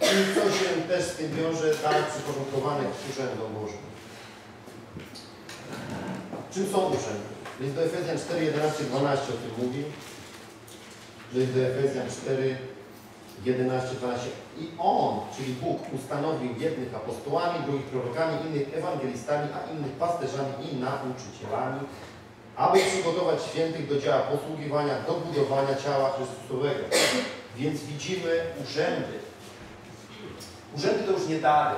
I co się też z tym wiąże, tak przyporządkowanych urzędom Bożym. Czym są urzędy? List do Efezjan 4, 11, 12 o tym mówi. List do Efezjan 4, 11, 12. I On, czyli Bóg, ustanowił jednych apostołami, drugich prorokami, innych ewangelistami, a innych pasterzami i nauczycielami, aby przygotować świętych do dzieła posługiwania, do budowania ciała Chrystusowego. Więc widzimy urzędy. Urzędy to już nie dary.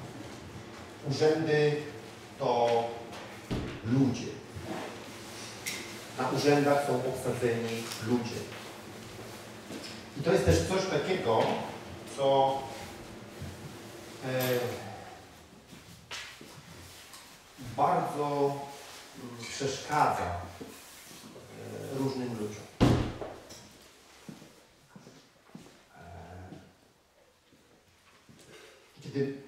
Urzędy to ludzie. Na urzędach są obsadzeni ludzie. I to jest też coś takiego, co bardzo przeszkadza różnym ludziom. Kiedy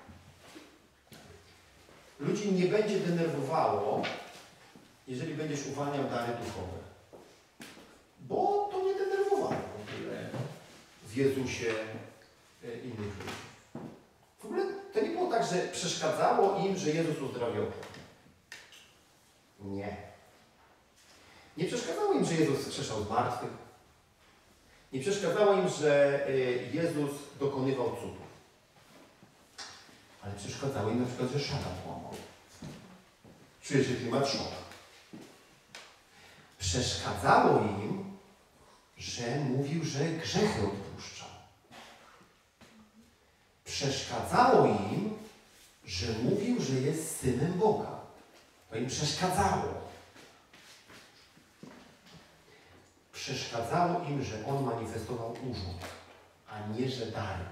ludzi nie będzie denerwowało, jeżeli będziesz uwalniał dary duchowe. Bo to nie denerwowało w ogóle w Jezusie innych ludzi. W ogóle to nie było tak, że przeszkadzało im, że Jezus uzdrawiał. Nie. Nie przeszkadzało im, że Jezus wskrzeszał z martwych. Nie przeszkadzało im, że Jezus dokonywał cudów. Ale przeszkadzało im na przykład, że szatan kłamał. Czujecie klimat szoku. Przeszkadzało im, że mówił, że grzechy odpuszcza. Przeszkadzało im, że mówił, że jest Synem Boga. To im przeszkadzało. Przeszkadzało im, że On manifestował urząd, a nie, że dary.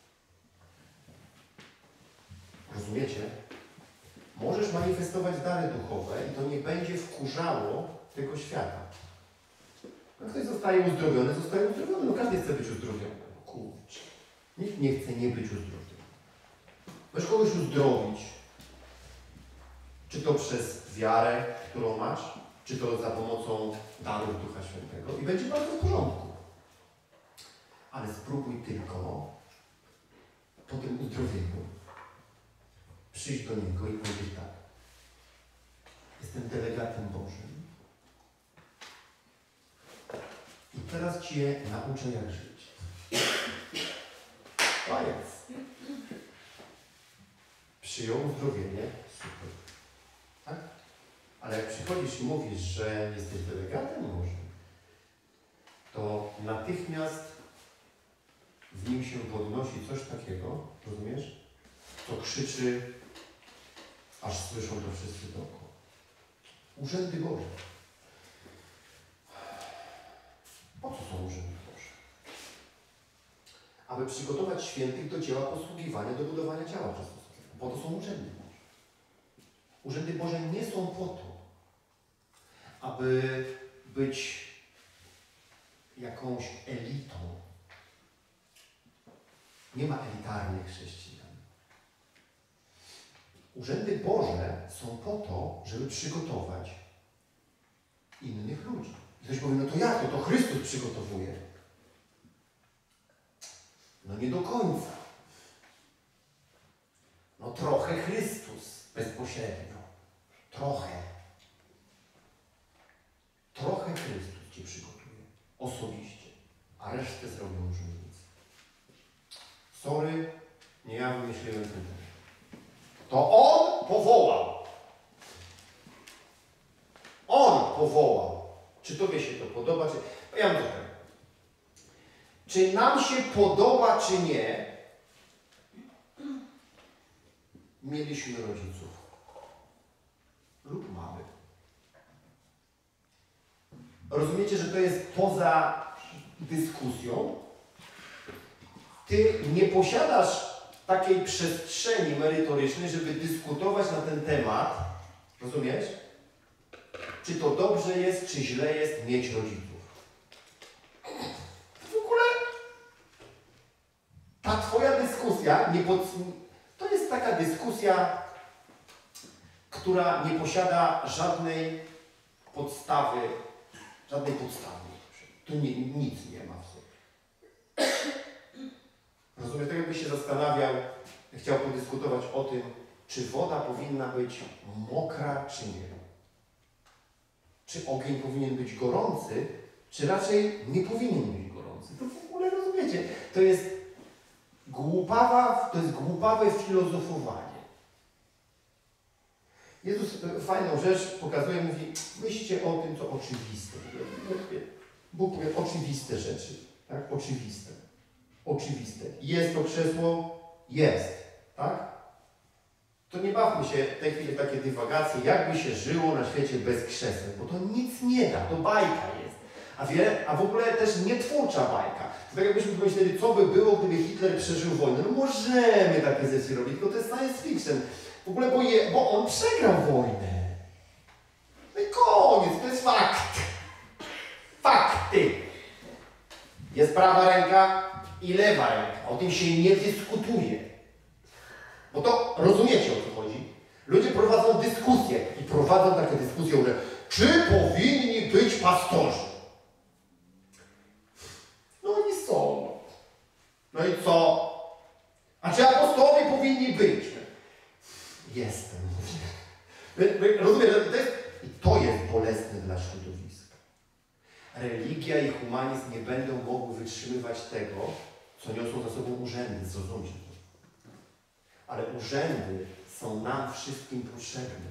Rozumiecie? Możesz manifestować dary duchowe i to nie będzie wkurzało tego świata. Jak ktoś zostaje uzdrowiony, zostaje uzdrowiony. No każdy chce być uzdrowiony. Kurczę. Nikt nie chce nie być uzdrowiony. Możesz kogoś uzdrowić. Czy to przez wiarę, którą masz, czy to za pomocą darów Ducha Świętego. I będzie bardzo w porządku. Ale spróbuj tylko po tym uzdrowieniu przyjść do Niego i powiedzieć tak. Jestem delegatem Bożym. I teraz Cię nauczę, jak żyć. Koniec. Przyjął uzdrowienie. Super. Tak? Ale jak przychodzisz i mówisz, że jesteś delegatem Bożym, to natychmiast w nim się podnosi coś takiego, rozumiesz? Co krzyczy, aż słyszą to wszyscy dookoła. Urzędy Boże. Po co są urzędy Boże? Aby przygotować świętych do dzieła posługiwania, do budowania ciała Chrystusowego. Po to są urzędy Boże. Urzędy Boże nie są po to, aby być jakąś elitą. Nie ma elitarnych chrześcijan. Urzędy Boże są po to, żeby przygotować innych ludzi. I ktoś powie, no to jak to? To Chrystus przygotowuje. No nie do końca. No trochę Chrystus bezpośrednio. Trochę. Trochę Chrystus Cię przygotuje. Osobiście. A resztę zrobią urzędnicy. Sorry, nie ja wymyśliłem ten temat. To On powołał. On powołał. Czy Tobie się to podoba? Czy... Ja mówię tak. Czy nam się podoba, czy nie, mieliśmy rodziców lub mamy. Rozumiecie, że to jest poza dyskusją? Ty nie posiadasz takiej przestrzeni merytorycznej, żeby dyskutować na ten temat, rozumiesz? Czy to dobrze jest, czy źle jest mieć rodziców. W ogóle ta Twoja dyskusja, to jest taka dyskusja, która nie posiada żadnej podstawy. Tu nic nie ma w sobie. Rozumiesz? jakbyś się zastanawiał, chciał podyskutować o tym, czy woda powinna być mokra, czy nie. Czy ogień powinien być gorący, czy raczej nie powinien być gorący. To w ogóle rozumiecie. To jest głupawe filozofowanie. Jezus fajną rzecz pokazuje, mówi, myślcie o tym, co oczywiste. Bóg mówi oczywiste rzeczy. Tak? Oczywiste. Oczywiste. Jest to krzesło? Jest. Tak? To nie bawmy się w tej chwili w takie dywagacje, jakby się żyło na świecie bez krzeseł, bo to nic nie da, to bajka jest. A w ogóle też nietwórcza bajka. To tak jakbyśmy pomyśleli, co by było, gdyby Hitler przeżył wojnę. No możemy takie rzeczy robić, tylko to jest science fiction. W ogóle bo on przegrał wojnę. No i koniec, to jest fakt. Fakty. Jest prawa ręka i lewa ręka. O tym się nie dyskutuje. Bo to rozumiecie, o co chodzi. Ludzie prowadzą dyskusje i prowadzą takie dyskusje, że czy powinni być pastorzy? No oni są. No i co? A czy apostołowie powinni być? Jestem. Rozumiem, to jest bolesne dla środowiska. Religia i humanizm nie będą mogły wytrzymywać tego, co niosą za sobą urzędy. Zrozumcie to. Ale urzędy są nam wszystkim potrzebne.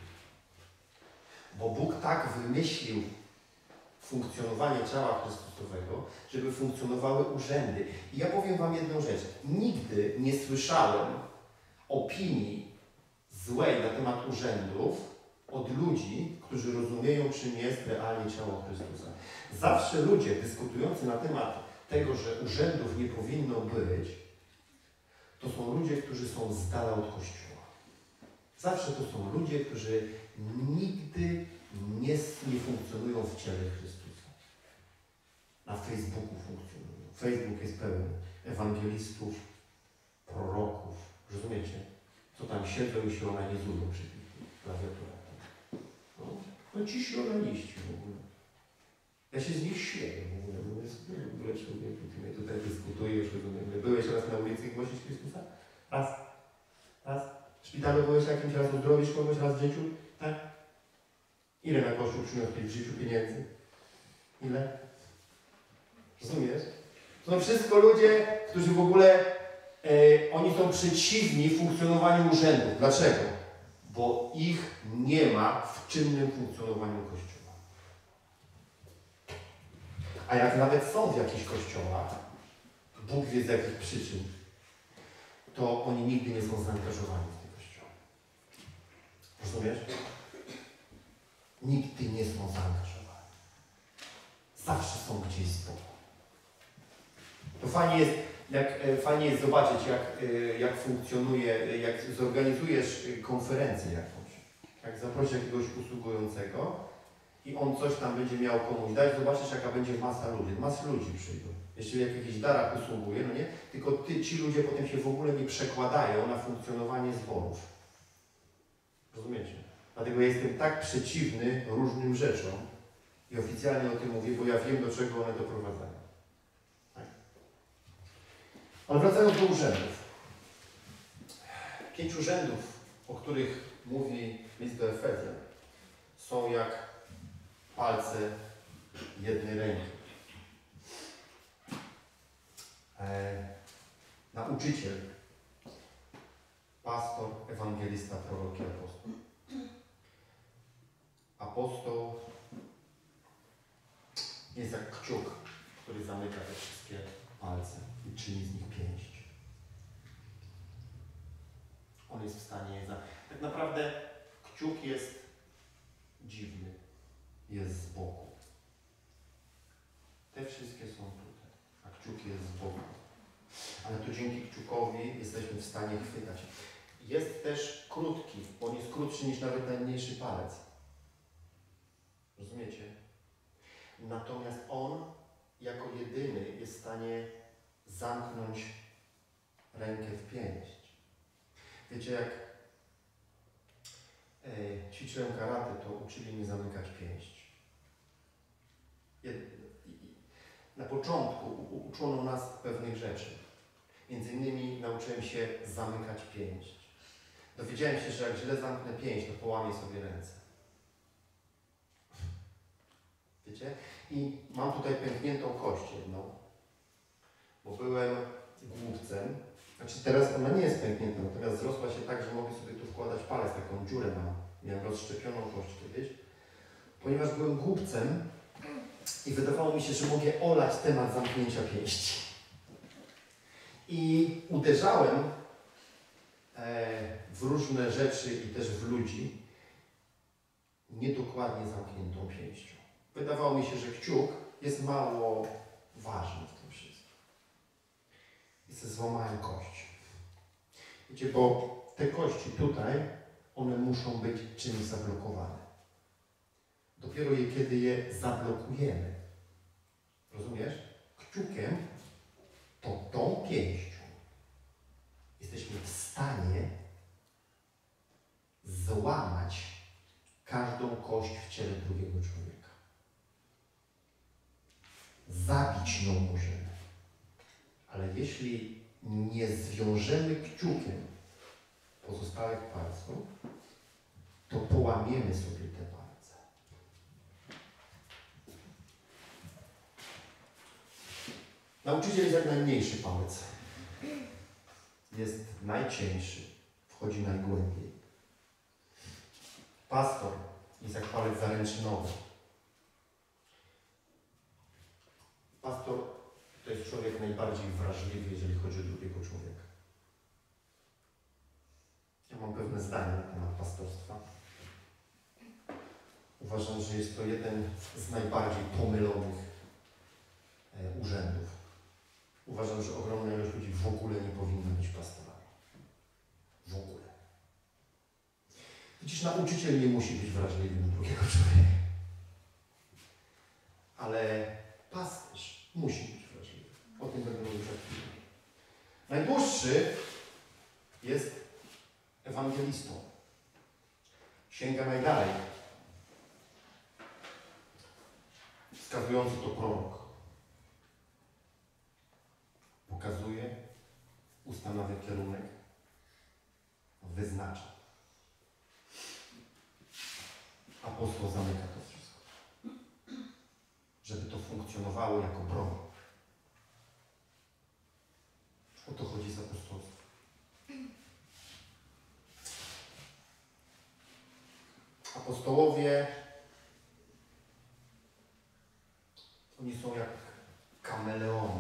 Bo Bóg tak wymyślił funkcjonowanie ciała Chrystusowego, żeby funkcjonowały urzędy. I ja powiem wam jedną rzecz. Nigdy nie słyszałem opinii złej na temat urzędów od ludzi, którzy rozumieją, czym jest realnie ciało Chrystusa. Zawsze ludzie dyskutujący na temat tego, że urzędów nie powinno być, to są ludzie, którzy są z dala od Kościoła. Zawsze to są ludzie, którzy nigdy nie funkcjonują w ciele Chrystusa. Na Facebooku funkcjonują. Facebook jest pełen ewangelistów, proroków. Rozumiecie? Co tam siedzą i się organizują przy tych klawiaturach. No ci środaliści w ogóle. Ja się z nich śmieję w ogóle. W ogóle człowieku, ty mnie tutaj dyskutujesz, rozumiem. Byłeś raz na ulicy i głosisz Chrystusa? Raz. Raz. W szpitalu byłeś jakimś raz uzdrowisz kogoś raz w życiu? Tak? Ile na Kościół przyniosłeś w życiu pieniędzy? Ile? Rozumiesz? To są wszystko ludzie, którzy w ogóle oni są przeciwni funkcjonowaniu urzędów. Dlaczego? Bo ich nie ma w czynnym funkcjonowaniu Kościoła. A jak nawet są w jakichś kościołach, Bóg wie z jakich przyczyn, to oni nigdy nie są zaangażowani w te kościoły. Rozumiesz? Nigdy nie są zaangażowani. Zawsze są gdzieś z boku. To fajnie jest zobaczyć, jak funkcjonuje, jak zorganizujesz konferencję jakąś. Jak zaprosisz jakiegoś usługującego i on coś tam będzie miał komuś dać, zobaczysz, jaka będzie masa ludzi. Masa ludzi przyjdą. Jeśli w jakichś darach usługuje, no nie? Tylko ci ludzie potem się w ogóle nie przekładają na funkcjonowanie zborów. Rozumiecie? Dlatego ja jestem tak przeciwny różnym rzeczom i oficjalnie o tym mówię, bo ja wiem, do czego one doprowadzają. Tak. Ale wracając do urzędów. 5 urzędów, o których mówi list do Efezjan, są jak palce jednej ręki. Nauczyciel, pastor, ewangelista, prorok i apostoł. Apostoł jest jak kciuk, który zamyka te wszystkie palce i czyni z nich pięść. On jest w stanie je tak naprawdę kciuk jest dziwny, jest z boku. Te wszystkie są tutaj, a kciuk jest z boku. Ale to dzięki kciukowi jesteśmy w stanie chwytać. Jest też krótki, bo on jest krótszy niż nawet najmniejszy palec. Rozumiecie? Natomiast on jako jedyny jest w stanie zamknąć rękę w pięść. Wiecie, jak ćwiczyłem karate, to uczyli mnie zamykać pięść. Na początku uczono nas pewnych rzeczy. Między innymi nauczyłem się zamykać pięść. Dowiedziałem się, że jak źle zamknę pięść, to połamię sobie ręce. Wiecie? I mam tutaj pękniętą kość jedną, bo byłem głupcem. Znaczy teraz ona nie jest pęknięta, natomiast zrosła się tak, że mogę sobie tu wkładać palec, taką dziurę mam. Miałem rozszczepioną kość kiedyś. Ponieważ byłem głupcem i wydawało mi się, że mogę olać temat zamknięcia pięści. I uderzałem w różne rzeczy i też w ludzi niedokładnie zamkniętą pięścią. Wydawało mi się, że kciuk jest mało ważny w tym wszystkim. I sobie złamałem kość. Wiecie, bo te kości tutaj, one muszą być czymś zablokowane. Dopiero kiedy je zablokujemy, rozumiesz? Kciukiem, to tą pięścią jesteśmy w stanie złamać każdą kość w ciele drugiego człowieka. Zabić ją możemy. Ale jeśli nie zwiążemy kciukiem pozostałych palców, to połamiemy sobie te palce. Nauczyciel jest jak najmniejszy palec. Jest najcieńszy. Wchodzi najgłębiej. Pastor jest jak palec zaręczynowy. Pastor to jest człowiek najbardziej wrażliwy, jeżeli chodzi o drugiego człowieka. Ja mam pewne zdanie na temat pastorstwa. Uważam, że jest to jeden z najbardziej pomylonych urzędów. Uważam, że ogromna ilość ludzi w ogóle nie powinna być pastorami. W ogóle. Widzisz, nauczyciel nie musi być wrażliwy na drugiego człowieka. Ale pasterz musi być wrażliwy. O tym będę mówił za chwilę. Najdłuższy jest ewangelistą. Sięga najdalej. Wskazujący to prorok. Pokazuje, ustanawia kierunek, wyznacza. Apostoł zamyka to wszystko. Żeby to funkcjonowało jako broń. O to chodzi z apostolstwem. Apostołowie, oni są jak kameleony.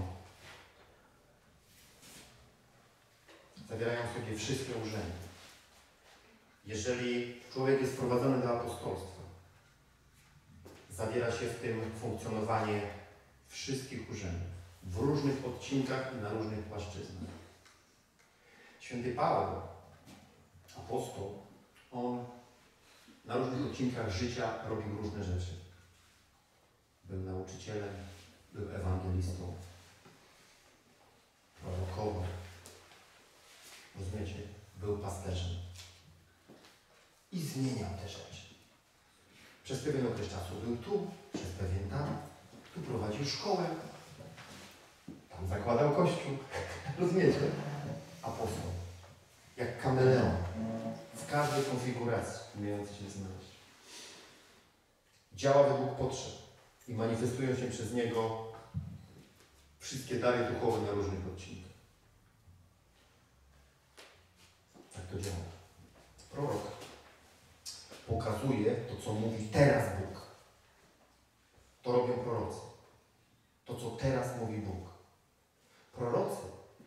Zawierają w sobie wszystkie urzędy. Jeżeli człowiek jest wprowadzony do apostolstwa, zawiera się w tym funkcjonowanie wszystkich urzędów, w różnych odcinkach i na różnych płaszczyznach. Święty Paweł, apostoł, on na różnych odcinkach życia robił różne rzeczy. Był nauczycielem, był ewangelistą, prorokował. Rozumiecie? Był pasterzem. I zmieniał te rzeczy. Przez pewien okres czasu był tu, przez pewien tam. Tu prowadził szkołę. Tam zakładał kościół. Rozumiecie? Apostoł. Jak kameleon. W każdej konfiguracji umiejący się znaleźć. Działa według potrzeb. I manifestują się przez niego wszystkie dary duchowe na różnych odcinkach. Tak to działa. Prorok pokazuje to, co mówi teraz Bóg. To robią prorocy. To, co teraz mówi Bóg. Prorocy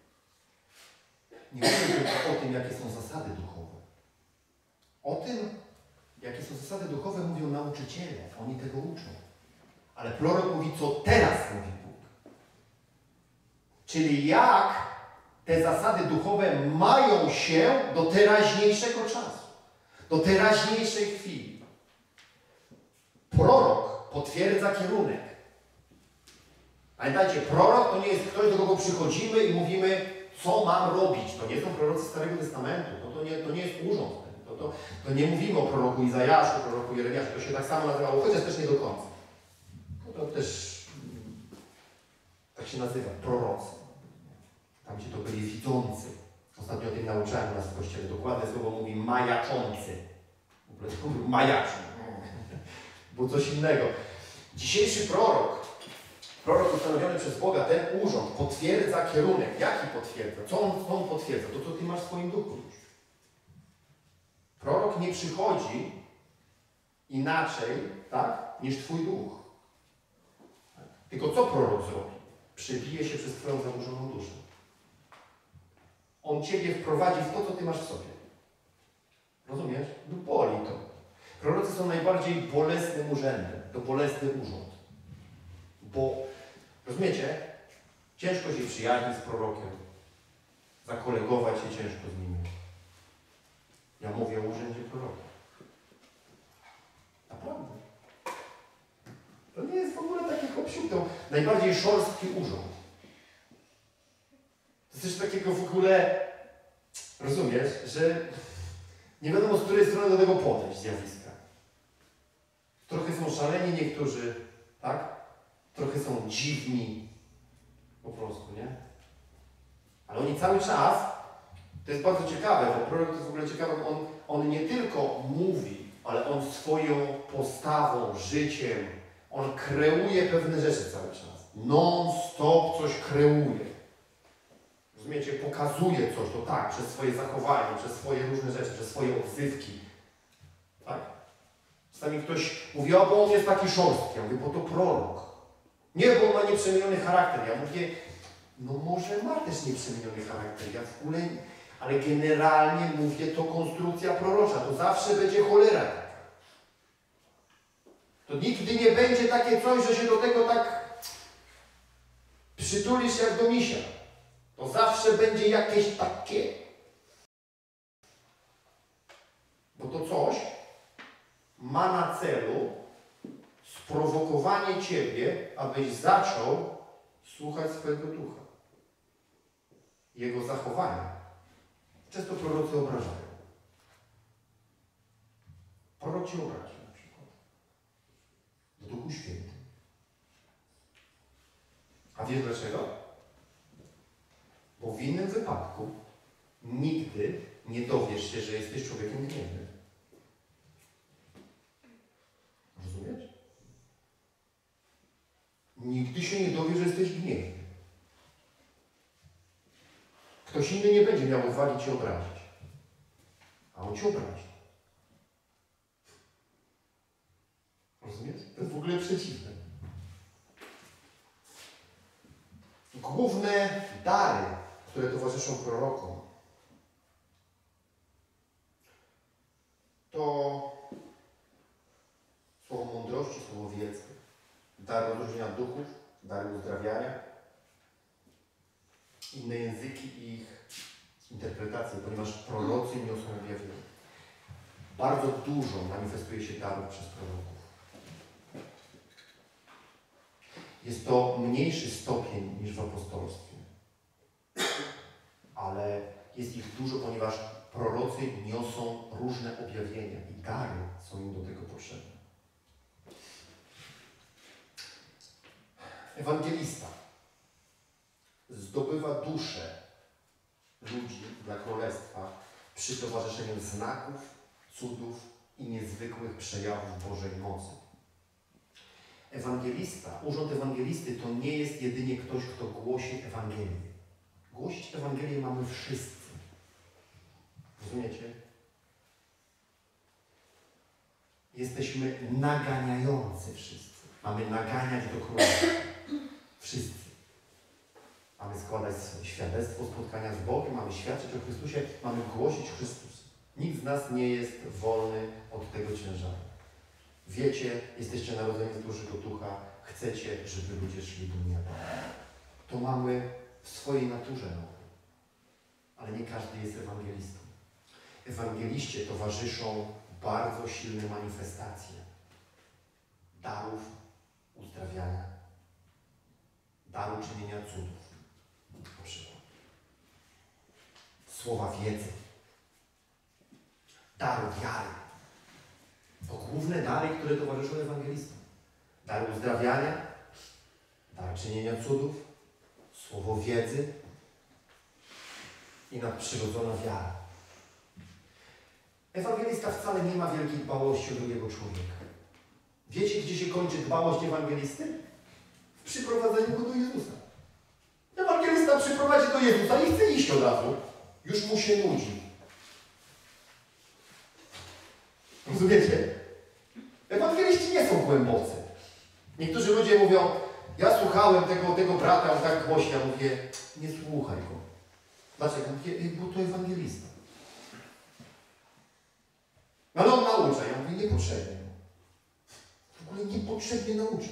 nie mówią tylko o tym, jakie są zasady duchowe. O tym, jakie są zasady duchowe, mówią nauczyciele. Oni tego uczą. Ale prorok mówi, co teraz mówi Bóg. Czyli jak te zasady duchowe mają się do teraźniejszego czasu, do teraźniejszej chwili. Prorok potwierdza kierunek. Pamiętajcie, prorok to nie jest ktoś, do kogo przychodzimy i mówimy, co mam robić. To nie są prorocy Starego Testamentu, to nie jest urząd. To nie mówimy o proroku Izajaszu, proroku Jeremiaszu, to się tak samo nazywało, chociaż też nie do końca. To też tak się nazywa, prorocy. Tam, gdzie to byli widzący nauczaniu nas w Kościele. Dokładne słowo mówi majaczący. W ogóle to mówił majaczy. Było coś innego. Dzisiejszy prorok ustanowiony przez Boga, ten urząd potwierdza kierunek. Jaki potwierdza? Co on potwierdza? To, co ty masz w swoim duchu już. Prorok nie przychodzi inaczej, tak, niż twój duch. Tylko co prorok zrobi? Przebije się przez twoją zaburzoną duszę. On ciebie wprowadzi w to, co ty masz w sobie. Rozumiesz? No boli to. Prorocy są najbardziej bolesnym urzędem. To bolesny urząd. Bo, rozumiecie? Ciężko się przyjaźnić z prorokiem. Zakolegować się ciężko z nim. Ja mówię o urzędzie proroka. Naprawdę. To nie jest w ogóle takie hop-siup, to najbardziej szorstki urząd. To jest coś takiego w ogóle, rozumiesz, że nie wiadomo, z której strony do tego podejść zjawiska. Trochę są szaleni niektórzy, tak? Trochę są dziwni. Po prostu, nie? Ale oni cały czas, to jest bardzo ciekawe, bo prorok to jest w ogóle ciekawe, on nie tylko mówi, ale on swoją postawą, życiem, on kreuje pewne rzeczy cały czas. Non-stop coś kreuje. Rozumiecie? Pokazuje coś, to tak, przez swoje zachowanie, przez swoje różne rzeczy, przez swoje odzywki. Tak? Czasami ktoś mówi, o, bo on jest taki szorstki. Ja mówię, bo to prorok. Nie, bo on ma nieprzemieniony charakter. Ja mówię, no może ma też nieprzemieniony charakter. Ja w ogóle, ale generalnie mówię, to konstrukcja prorocza. To zawsze będzie cholera. To nigdy nie będzie takie coś, że się do tego tak przytulisz jak do misia. To zawsze będzie jakieś takie. Bo to coś ma na celu sprowokowanie ciebie, abyś zaczął słuchać swojego ducha. Jego zachowania. Często prorocy obrażają. Prorok cię obrazi na przykład. W Duchu Świętym. A wiesz dlaczego? Bo w innym wypadku nigdy nie dowiesz się, że jesteś człowiekiem gniewnym. Rozumiesz? Nigdy się nie dowiesz, że jesteś gniewny. Ktoś inny nie będzie miał odwagi cię obrazić. A on cię obrazi. Rozumiesz? To jest w ogóle przeciwne. Główne dary, które towarzyszą prorokom, to słowo mądrości, słowo wiedzy, dar rozróżnienia duchów, dar uzdrawiania, inne języki i ich interpretacje, ponieważ prorocy niosą objawienie. Bardzo dużo manifestuje się darów przez proroków. Jest to mniejszy stopień niż w apostolstwie. Ale jest ich dużo, ponieważ prorocy niosą różne objawienia i dary są im do tego potrzebne. Ewangelista zdobywa duszę ludzi dla Królestwa przy towarzyszeniu znaków, cudów i niezwykłych przejawów Bożej mocy. Ewangelista, urząd ewangelisty to nie jest jedynie ktoś, kto głosi Ewangelię. Głosić Ewangelię mamy wszyscy. Rozumiecie? Jesteśmy naganiający wszyscy. Mamy naganiać do królestwa. Wszyscy. Mamy składać świadectwo spotkania z Bogiem, mamy świadczyć o Chrystusie, mamy głosić Chrystusa. Nikt z nas nie jest wolny od tego ciężaru. Wiecie, jesteście narodzeni z Bożego Ducha, chcecie, żeby ludzie szli do nieba. To mamy w swojej naturze nowej. Ale nie każdy jest ewangelistą. Ewangeliście towarzyszą bardzo silne manifestacje darów uzdrawiania, daru czynienia cudów. Na przykład słowa wiedzy, daru wiary. To główne dary, które towarzyszą ewangelistom. Dar uzdrawiania, dar czynienia cudów, słowo wiedzy i nadprzyrodzona wiara. Ewangelista wcale nie ma wielkiej dbałości o drugiego człowieka. Wiecie, gdzie się kończy dbałość ewangelisty? W przyprowadzeniu go do Jezusa. Ewangelista przyprowadzi do Jezusa i chce iść od razu. Już mu się nudzi. Rozumiecie? Ewangeliści nie są głębocy. Niektórzy ludzie mówią, ja słuchałem tego brata, on tak głośno, ja mówię, nie słuchaj go. Dlaczego? Mówię, bo to ewangelista. Ale on naucza. Ja mówię, niepotrzebnie. W ogóle niepotrzebnie naucza.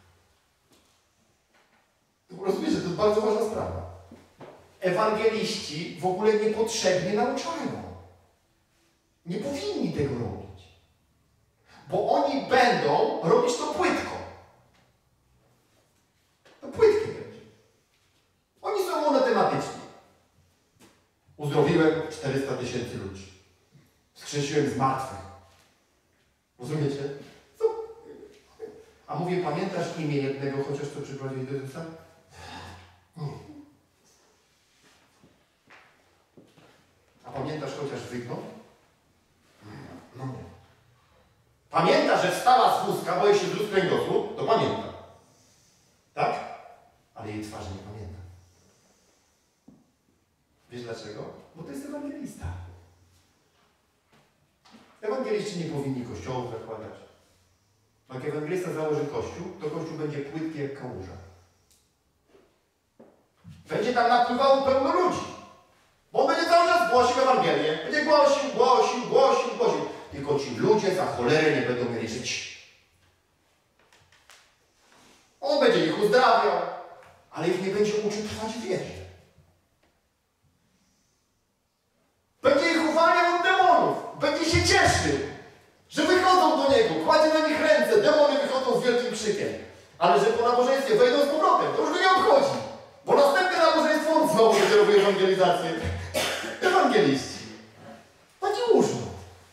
Rozumiecie, to jest bardzo ważna sprawa. Ewangeliści w ogóle niepotrzebnie nauczają. Nie powinni tego robić. Bo oni będą robić to płytko. To płytkie będzie. Oni są monotematyczni. Uzdrowiłem 400 000 ludzi. Wskrzesiłem z martwych. Rozumiecie? Co? A mówię, pamiętasz imię jednego, chociaż co przyprowadziłeś do Jezusa? A pamiętasz chociaż wygląd? No nie. Pamięta, że wstała z wózka, boję się z kręgosłup, to pamięta. Tak? Ale jej twarzy nie pamięta. Wiesz dlaczego? Bo to jest ewangelista. Ewangeliści nie powinni kościołów zakładać. Jak ewangelista założy kościół, to kościół będzie płytki jak kałuża. Będzie tam napływało pełno ludzi. Bo on będzie cały czas głosił Ewangelię. Będzie głosił. Tylko ci ludzie za cholerę nie będą mieli żyć. On będzie ich uzdrawiał, ale ich nie będzie uczył trwać w wierze. Będzie ich uwalniał od demonów. Będzie się cieszył, że wychodzą do niego. Kładzie na nich ręce. Demony wychodzą z wielkim krzykiem. Ale że po nabożeństwie wejdą z powrotem. To już go nie obchodzi. Bo następne nabożeństwo on znowu będzie robił ewangelizację. Ewangeliści. Taki urząd.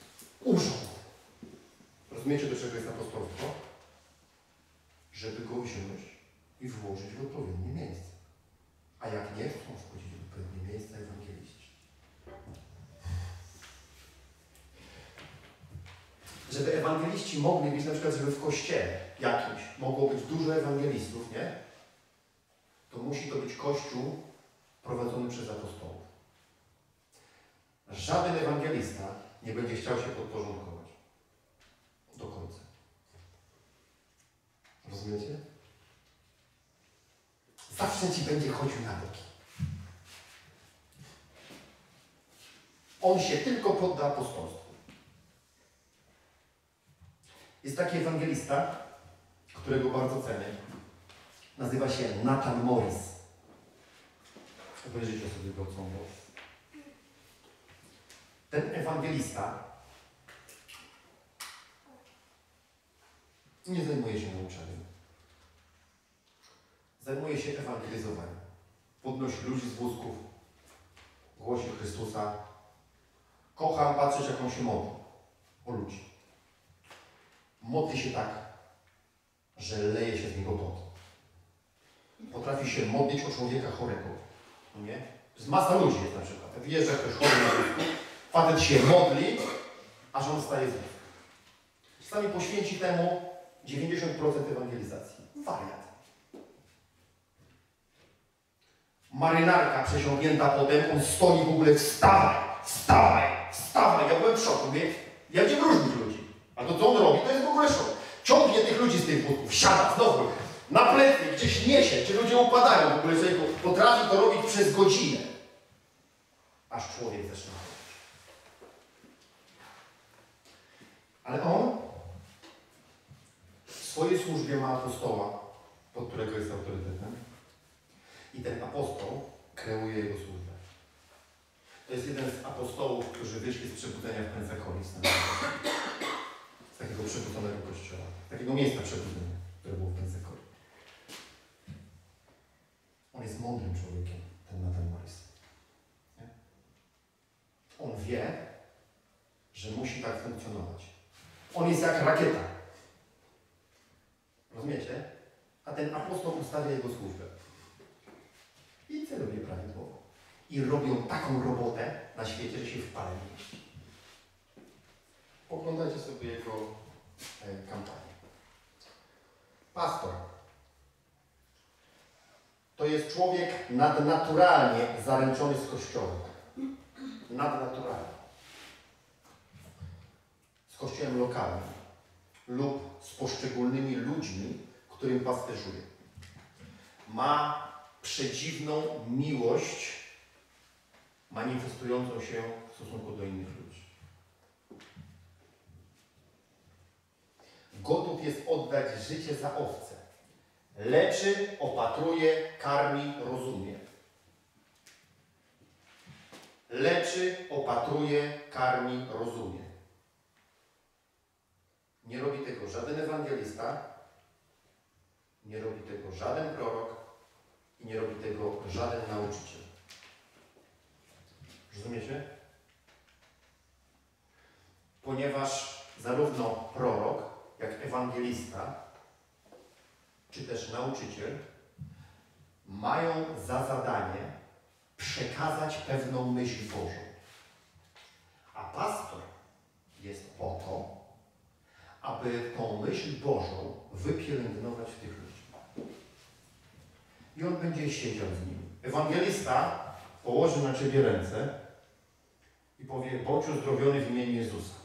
Rozumiecie, do czego jest apostolstwo? Żeby go wziąć i włożyć w odpowiednie miejsce. A jak nie chcą wchodzić w odpowiednie miejsca ewangeliści. Żeby ewangeliści mogli być, na przykład, żeby w kościele jakimś mogło być dużo ewangelistów, nie? To musi to być kościół prowadzony przez apostołów. Żaden ewangelista nie będzie chciał się podporządkować. Do końca. Rozumiecie? Zawsze ci będzie chodził na boki. On się tylko podda apostolstwu. Jest taki ewangelista, którego bardzo cenię. Nazywa się Nathan Morris. Obejrzyjcie sobie go, co on mówi. Ten ewangelista nie zajmuje się nauczaniem. Zajmuje się ewangelizowaniem. Podnosi ludzi z wózków. Głosi Chrystusa. Kocham patrzeć, jak on się modli. O ludzi. Modli się tak, że leje się z niego pot. Potrafi się modlić o człowieka chorego. No nie? Z masa ludzi jest na przykład. Wiesz, że ktoś chory na wózku. Facet się modli, aż on staje z wózku. Czasami poświęci temu 90% ewangelizacji. Wariat. Marynarka przesiąknięta potem, on stoi w ogóle, wstawaj. Ja byłem w szoku, mówię, ja gdzie różnić ludzi. A to co on robi, to jest w ogóle szok. Ciągnie tych ludzi z tych wózków, siada znowu, na plecy, gdzieś niesie, ci ludzie upadają w ogóle, sobie potrafi to robić przez godzinę. Aż człowiek zaczyna chodzić. Ale on w swojej służbie ma apostoła, pod którego jest autorytetem. I ten apostoł kreuje jego służbę. To jest jeden z apostołów, którzy wyszli z przebudzenia w Pensacolis. Z takiego przebudzonego kościoła. Z takiego miejsca przebudzenia, które było w Pensacolis. On jest mądrym człowiekiem, ten Nathan Morris. Nie? On wie, że musi tak funkcjonować. On jest jak rakieta. Rozumiecie? A ten apostoł ustawia jego służbę. I celuje prawidłowo. I robią taką robotę na świecie, że się w pale mieści. Poglądajcie sobie jego kampanię. Pastor to jest człowiek nadnaturalnie zaręczony z Kościołem. Nadnaturalnie. Z Kościołem lokalnym lub z poszczególnymi ludźmi, którym pasterzuje. Ma przedziwną miłość manifestującą się w stosunku do innych ludzi. Gotów jest oddać życie za owce. Leczy, opatruje, karmi, rozumie. Leczy, opatruje, karmi, rozumie. Nie robi tego żaden ewangelista, nie robi tego żaden prorok i nie robi tego żaden nauczyciel. Rozumiecie? Ponieważ zarówno prorok, jak ewangelista, czy też nauczyciel mają za zadanie przekazać pewną myśl Bożą. A pastor jest po to, aby tą myśl Bożą wypielęgnować w tych ludziach. I on będzie siedział z nimi. Ewangelista położy na ciebie ręce i powie: bądź uzdrowiony w imieniu Jezusa.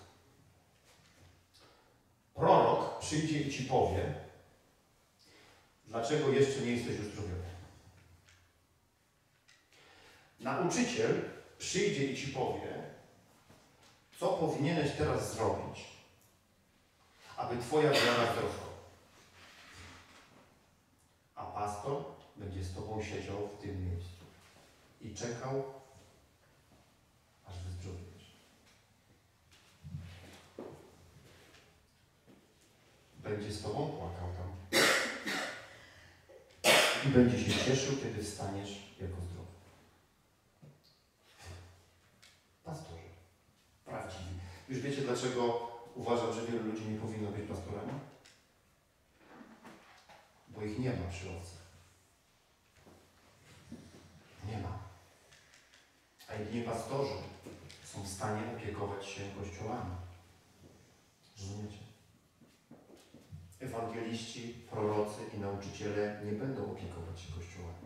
Prorok przyjdzie i ci powie, dlaczego jeszcze nie jesteś uzdrowiony. Nauczyciel przyjdzie i ci powie, co powinieneś teraz zrobić, aby twoja wiara wzrosła. A pastor będzie z tobą siedział w tym miejscu i czekał, aż wyzdrowiesz. Będzie z tobą płakał tam i będzie się cieszył, kiedy wstaniesz jako zdrowy. Pastorze, prawdziwi. Już wiecie, dlaczego uważam, że wielu ludzi nie powinno być pastorami? Bo ich nie ma przy owcach. Nie ma. A jedynie pastorzy są w stanie opiekować się kościołami. Rozumiecie? Ewangeliści, prorocy i nauczyciele nie będą opiekować się kościołami.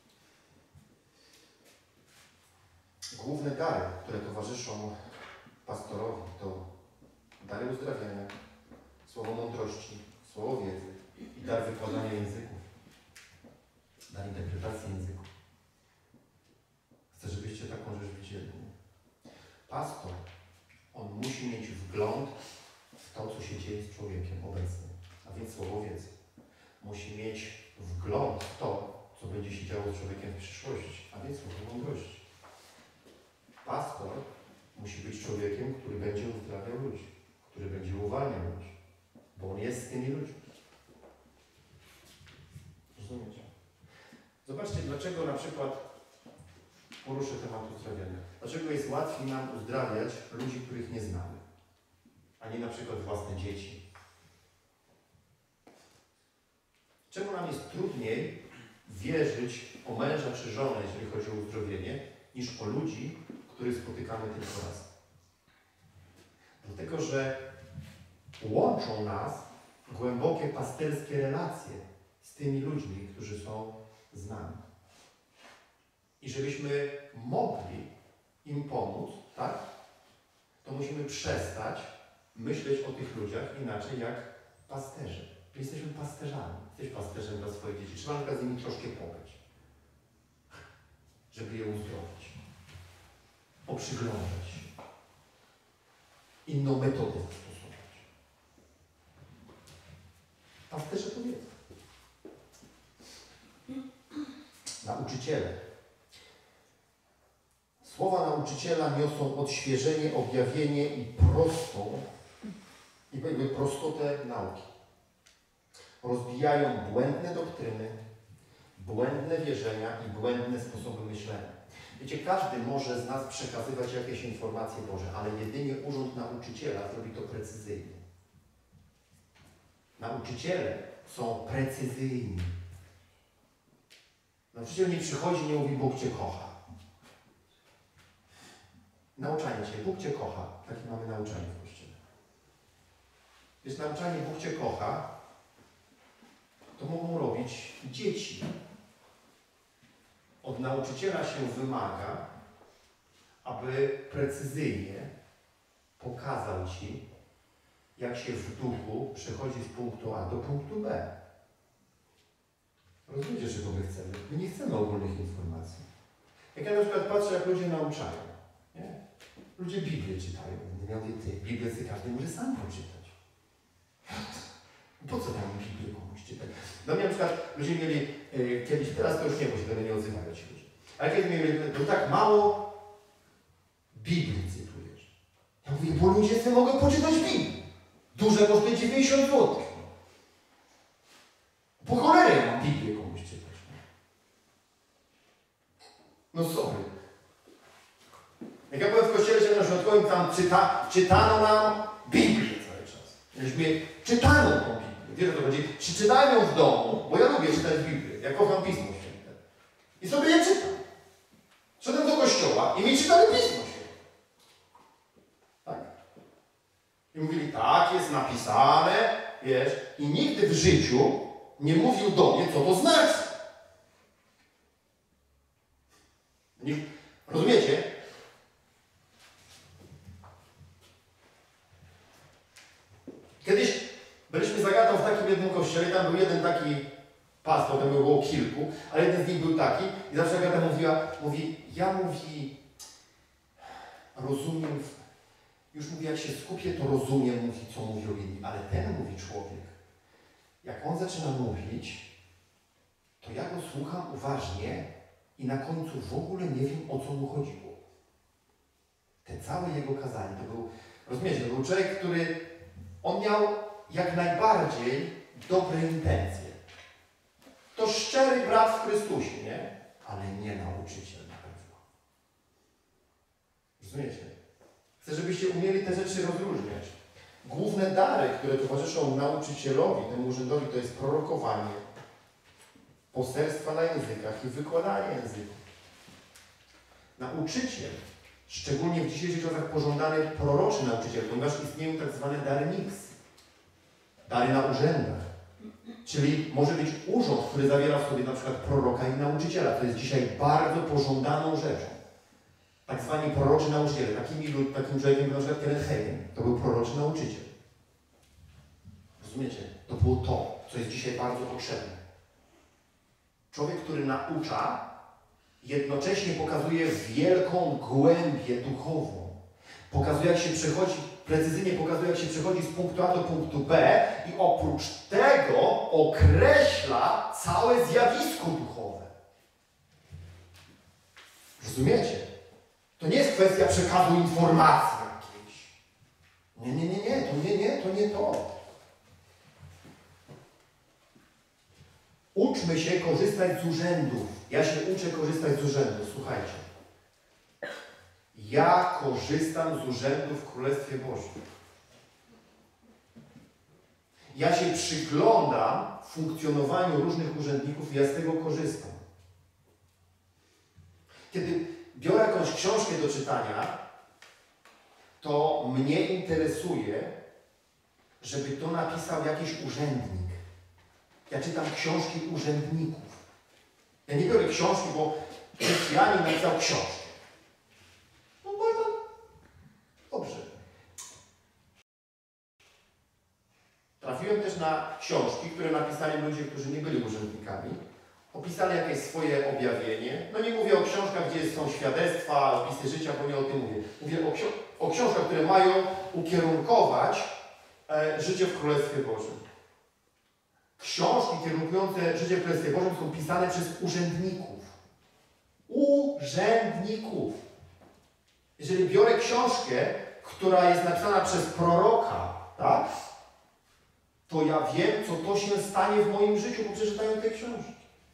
Główne dary, które towarzyszą pastorowi, to dary uzdrawiania, słowo mądrości, słowo wiedzy i dar wykładania języków, dar interpretacji języków. Chcę, żebyście taką rzecz widzieli. Pastor, on musi mieć wgląd w to, co się dzieje z człowiekiem obecnie, a więc słowo wiedzy. Musi mieć wgląd w to, co będzie się działo z człowiekiem w przyszłości, a więc słowo mądrości. Pastor musi być człowiekiem, który będzie uzdrawiał ludzi, który będzie uwalniał ludzi, bo on jest z tymi ludźmi. Rozumiecie? Zobaczcie, dlaczego na przykład poruszę temat uzdrawiania. Dlaczego jest łatwiej nam uzdrawiać ludzi, których nie znamy, a nie na przykład własne dzieci? Czemu nam jest trudniej wierzyć o męża czy żonę, jeżeli chodzi o uzdrowienie, niż o ludzi, których spotykamy tylko raz? Dlatego, że łączą nas głębokie pasterskie relacje z tymi ludźmi, którzy są z nami. I żebyśmy mogli im pomóc, tak, to musimy przestać myśleć o tych ludziach inaczej jak pasterze. Jesteśmy pasterzami. Jesteś pasterzem dla swoich dzieci. Trzeba tylko z nimi troszkę pobyć, żeby je uzdrowić, poprzyglądać się, inną metodę zastosować. Pasterze to wiedzą. Nauczyciele. Słowa nauczyciela niosą odświeżenie, objawienie i prostotę nauki. Rozbijają błędne doktryny, błędne wierzenia i błędne sposoby myślenia. Wiecie, każdy może z nas przekazywać jakieś informacje Boże, ale jedynie urząd nauczyciela zrobi to precyzyjnie. Nauczyciele są precyzyjni. Nauczyciel nie przychodzi i nie mówi: Bóg Cię kocha. Nauczanie Cię, Bóg Cię kocha. Takie mamy nauczanie w Kościele. Wiesz, nauczanie Bóg Cię kocha, to mogą robić dzieci. Od nauczyciela się wymaga, aby precyzyjnie pokazał Ci, jak się w duchu przechodzi z punktu A do punktu B. Rozumiecie, czego my chcemy? My nie chcemy ogólnych informacji. Jak ja na przykład patrzę, jak ludzie nauczają, nie? Ludzie Biblię czytają. Ja mówię, ty, Biblię sobie każdy może sam przeczytać. Po co tam Biblię komuś czytać? No mnie na przykład ludzie mieli kiedyś, teraz to już nie, bo się do mnie nie odzywają ci ludzie. Ale kiedyś mieli, to tak mało Biblii cytujesz. Ja mówię, bo ludzie sobie mogą poczytać Biblię. Duże kosztuje 90 zł. Po cholerę mam Biblię komuś czytać. No sorry. Jak ja byłem w kościele średnioświątkowym, tam czytano nam Biblię cały czas. Mieliśmy czytaną tą Biblię. Wiesz o co chodzi? Czy czytałem ją w domu, bo ja lubię czytać Biblię. Ja kocham Pismo Święte. I sobie je czytam. Szedłem do kościoła i mi czytali Pismo Święte. Tak? I mówili, tak, jest napisane, wiesz, i nigdy w życiu nie mówił do mnie, co to znaczy. Rozumiecie? Kiedyś byliśmy z Agatą w takim jednym kościele, tam był jeden taki pastor, tam było kilku, ale jeden z nich był taki i zawsze Agata mówi, rozumiem, już mówi, jak się skupię, to rozumiem, mówi, co mówią inni, ale ten, mówi człowiek, jak on zaczyna mówić, to ja go słucham uważnie i na końcu w ogóle nie wiem, o co mu chodziło. Te całe jego kazanie, to był, rozumiecie, to był człowiek, który, on miał jak najbardziej dobre intencje. To szczery brat w Chrystusie, nie? Ale nie nauczyciel na pewno. Rozumiecie? Chcę, żebyście umieli te rzeczy rozróżniać. Główne dary, które towarzyszą nauczycielowi, temu urzędowi, to jest prorokowanie, poselstwa na językach i wykładanie języków. Nauczyciel, szczególnie w dzisiejszych czasach pożądany proroczy nauczyciel, ponieważ istnieją tak zwane dary mix. Dary na urzędach. Czyli może być urząd, który zawiera w sobie na przykład proroka i nauczyciela. To jest dzisiaj bardzo pożądaną rzeczą. Tak zwani proroczy nauczyciele. Takim człowiekiem był na przykład Kenneth Hagin. To był proroczy nauczyciel. Rozumiecie? To było to, co jest dzisiaj bardzo potrzebne. Człowiek, który naucza, jednocześnie pokazuje wielką głębię duchową. Pokazuje, jak się przechodzi, precyzyjnie pokazuje, jak się przechodzi z punktu A do punktu B i oprócz tego określa całe zjawisko duchowe. Rozumiecie? To nie jest kwestia przekazu informacji jakiejś. To nie to. Uczmy się korzystać z urzędów. Ja się uczę korzystać z urzędów. Słuchajcie. Ja korzystam z urzędów w Królestwie Bożym. Ja się przyglądam funkcjonowaniu różnych urzędników i ja z tego korzystam. Kiedy biorę jakąś książkę do czytania, to mnie interesuje, żeby to napisał jakiś urzędnik. Ja czytam książki urzędników. Ja nie biorę książki, bo chrześcijanin napisał książkę. No można. Dobrze. Trafiłem też na książki, które napisali ludzie, którzy nie byli urzędnikami. Opisali jakieś swoje objawienie. No nie mówię o książkach, gdzie są świadectwa, opisy życia, bo nie o tym mówię. Mówię o książkach, które mają ukierunkować życie w Królestwie Bożym. Książki kierunkujące życie w Królestwie Bożym są pisane przez urzędników. Urzędników. Jeżeli biorę książkę, która jest napisana przez proroka, tak? To ja wiem, co to się stanie w moim życiu po przeczytaniu tej książki.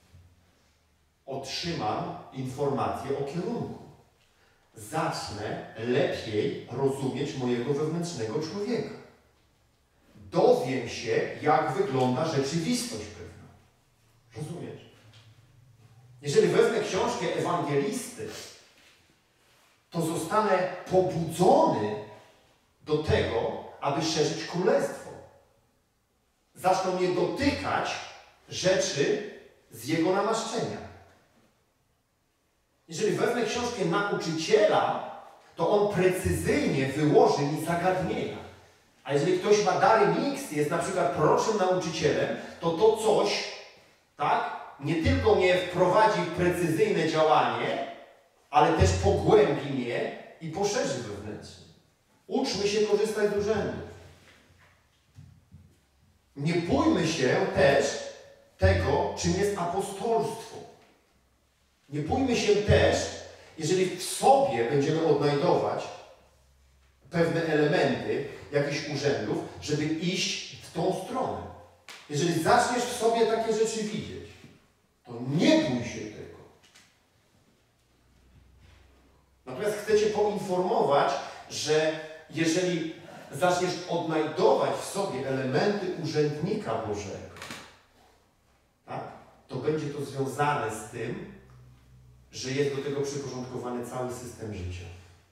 Otrzymam informację o kierunku. Zacznę lepiej rozumieć mojego wewnętrznego człowieka. Dowiem się, jak wygląda rzeczywistość pewna. Rozumiesz? Jeżeli wezmę książkę ewangelisty, to zostanę pobudzony do tego, aby szerzyć królestwo. zaczną nie dotykać rzeczy z jego namaszczenia. Jeżeli wezmę książkę nauczyciela, to on precyzyjnie wyłoży mi zagadnienia. A jeżeli ktoś ma dary mix, jest na przykład proroczym nauczycielem, to coś, tak, nie tylko mnie wprowadzi w precyzyjne działanie, ale też pogłębi mnie i poszerzy wewnętrznie. Uczmy się korzystać z urzędów. Nie bójmy się też tego, czym jest apostolstwo. Nie bójmy się też, jeżeli w sobie będziemy odnajdować pewne elementy jakichś urzędów, żeby iść w tą stronę. Jeżeli zaczniesz w sobie takie rzeczy widzieć, to nie bój się tego. Natomiast chcę Cię poinformować, że jeżeli zaczniesz odnajdować w sobie elementy urzędnika Bożego, tak, to będzie to związane z tym, że jest do tego przyporządkowany cały system życia.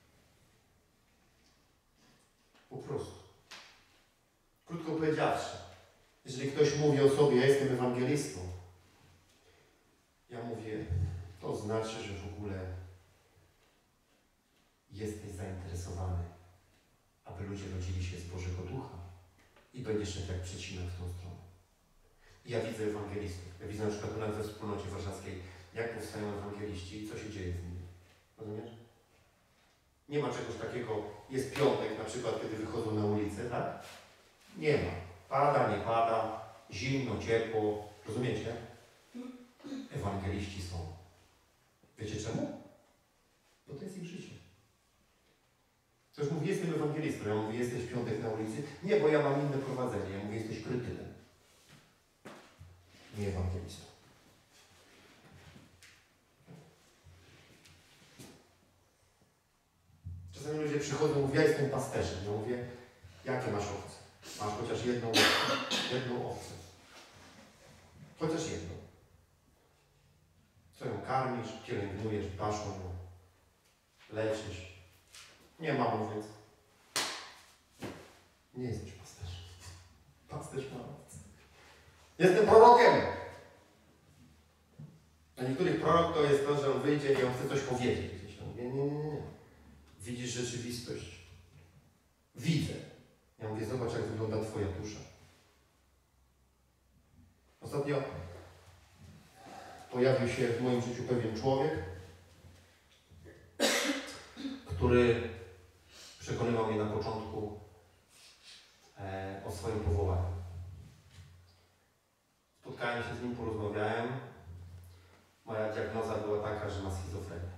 Po prostu. Krótko powiedziawszy, jeżeli ktoś mówi o sobie, ja jestem ewangelistą, ja mówię, to znaczy, że w ogóle jesteś zainteresowany, aby ludzie rodzili się z Bożego Ducha i będziesz szedł jak przecinek w tą stronę. I ja widzę ewangelistów. Ja widzę na przykład u nas we wspólnocie warszawskiej, jak powstają ewangeliści i co się dzieje z nimi. Rozumiesz? Nie ma czegoś takiego, jest piątek na przykład, kiedy wychodzą na ulicę, tak? Nie ma. Pada, nie pada, zimno, ciepło. Rozumiecie? Ewangeliści są. Wiecie czemu? Bo to jest ich życie. Ktoś mówi, jestem ewangelistą. Ja mówię, jesteś w piątek na ulicy. Nie, bo ja mam inne prowadzenie. Ja mówię, jesteś krytykiem. Nie ewangelistą. Czasami ludzie przychodzą i mówią, ja jestem pasterzem. Ja mówię, jakie masz owce? Masz chociaż jedną owcę. Chociaż jedną. Co ją karmisz, pielęgnujesz, dbasz o nią, leczysz. Nie mam, więc nie jesteś pasterzem. Pasterz ma owce. Jestem prorokiem. Dla niektórych prorok to jest to, że on wyjdzie i on chce coś powiedzieć. Nie. Widzisz rzeczywistość. Widzę. Ja mówię, zobacz, jak wygląda Twoja dusza. Ostatnio pojawił się w moim życiu pewien człowiek, który przekonywał mnie na początku o swoim powołaniu. Spotkałem się z nim, porozmawiałem. Moja diagnoza była taka, że ma schizofrenię.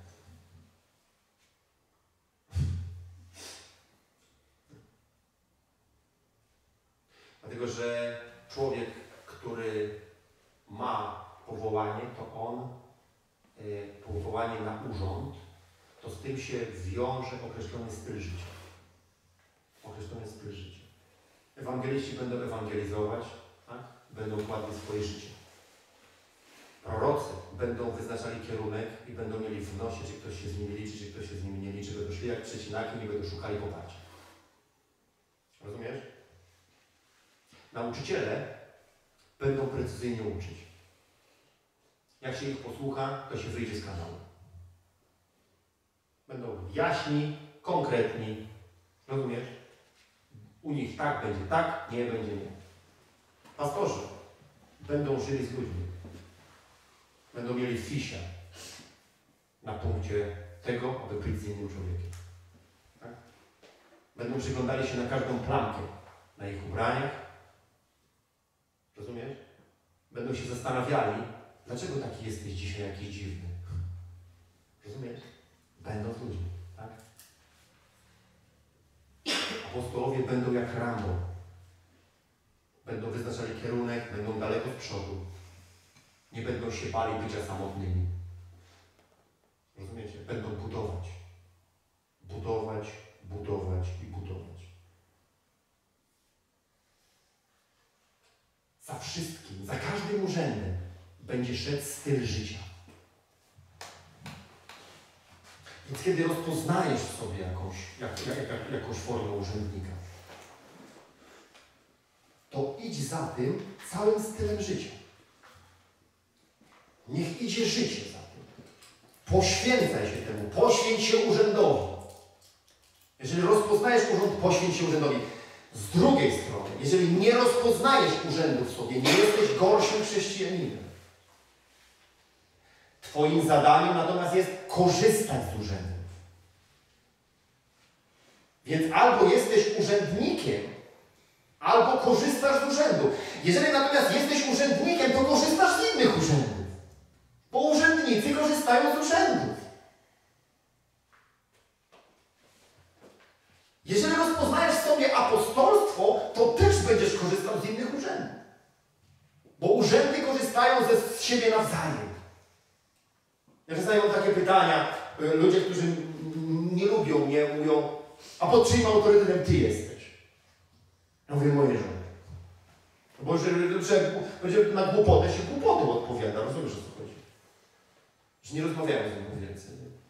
Dlatego, że człowiek, który ma powołanie, to on, powołanie na urząd, to z tym się wiąże określony styl życia. Określony styl życia. Ewangeliści będą ewangelizować, tak? Będą kładli swoje życie. Prorocy będą wyznaczali kierunek i będą mieli w nosie, czy ktoś się z nimi liczy, czy ktoś się z nimi nie liczy. Będą szli jak przecinaki i będą szukali poparcia. Rozumiesz? Nauczyciele będą precyzyjnie uczyć. Jak się ich posłucha, to się wyjdzie z kanału. Będą jaśni, konkretni. Rozumiesz? U nich tak będzie tak, nie będzie nie. Pastorzy będą żyli z ludźmi. Będą mieli fisia na punkcie tego, aby być z innym człowiekiem. Tak? Będą przyglądali się na każdą plamkę na ich ubraniach. Rozumiesz? Będą się zastanawiali, dlaczego taki jesteś dzisiaj jakiś dziwny. Rozumiesz? Będą z ludźmi. Tak? Apostołowie będą jak Rambo. Będą wyznaczali kierunek, będą daleko z przodu. Nie będą się bali bycia samotnymi. Rozumiecie? Będą budować. Budować, budować i budować. Za wszystkim, za każdym urzędem będzie szedł styl życia. Więc kiedy rozpoznajesz w sobie jakąś formę urzędnika, to idź za tym całym stylem życia. Niech idzie życie za tym. Poświęcaj się temu, poświęć się urzędowi. Jeżeli rozpoznajesz urząd, poświęć się urzędowi. Z drugiej strony, jeżeli nie rozpoznajesz urzędu w sobie, nie jesteś gorszym chrześcijaninem. Twoim zadaniem natomiast jest korzystać z urzędów. Więc albo jesteś urzędnikiem, albo korzystasz z urzędu. Jeżeli natomiast jesteś urzędnikiem, to korzystasz z innych urzędów. Bo urzędnicy korzystają z urzędów. Jeżeli rozpoznajesz w sobie apostolstwo, to też będziesz korzystał z innych urzędów. Bo urzędy korzystają z siebie nawzajem. Ja czasami mam takie pytania, ludzie, którzy nie lubią mnie, mówią, a pod czyim autorytetem ty jesteś? Ja mówię, moje żony. Bo że będzie na głupotę się głupotą odpowiada, rozumiesz, o co chodzi? Że nie rozmawiają ze mną więcej.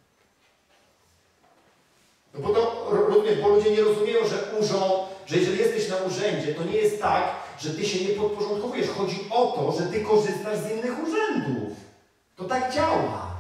No bo to, rozumiesz, bo ludzie nie rozumieją, że jeżeli jesteś na urzędzie, to nie jest tak, że ty się nie podporządkowujesz. Chodzi o to, że ty korzystasz z innych urzędów. To tak działa.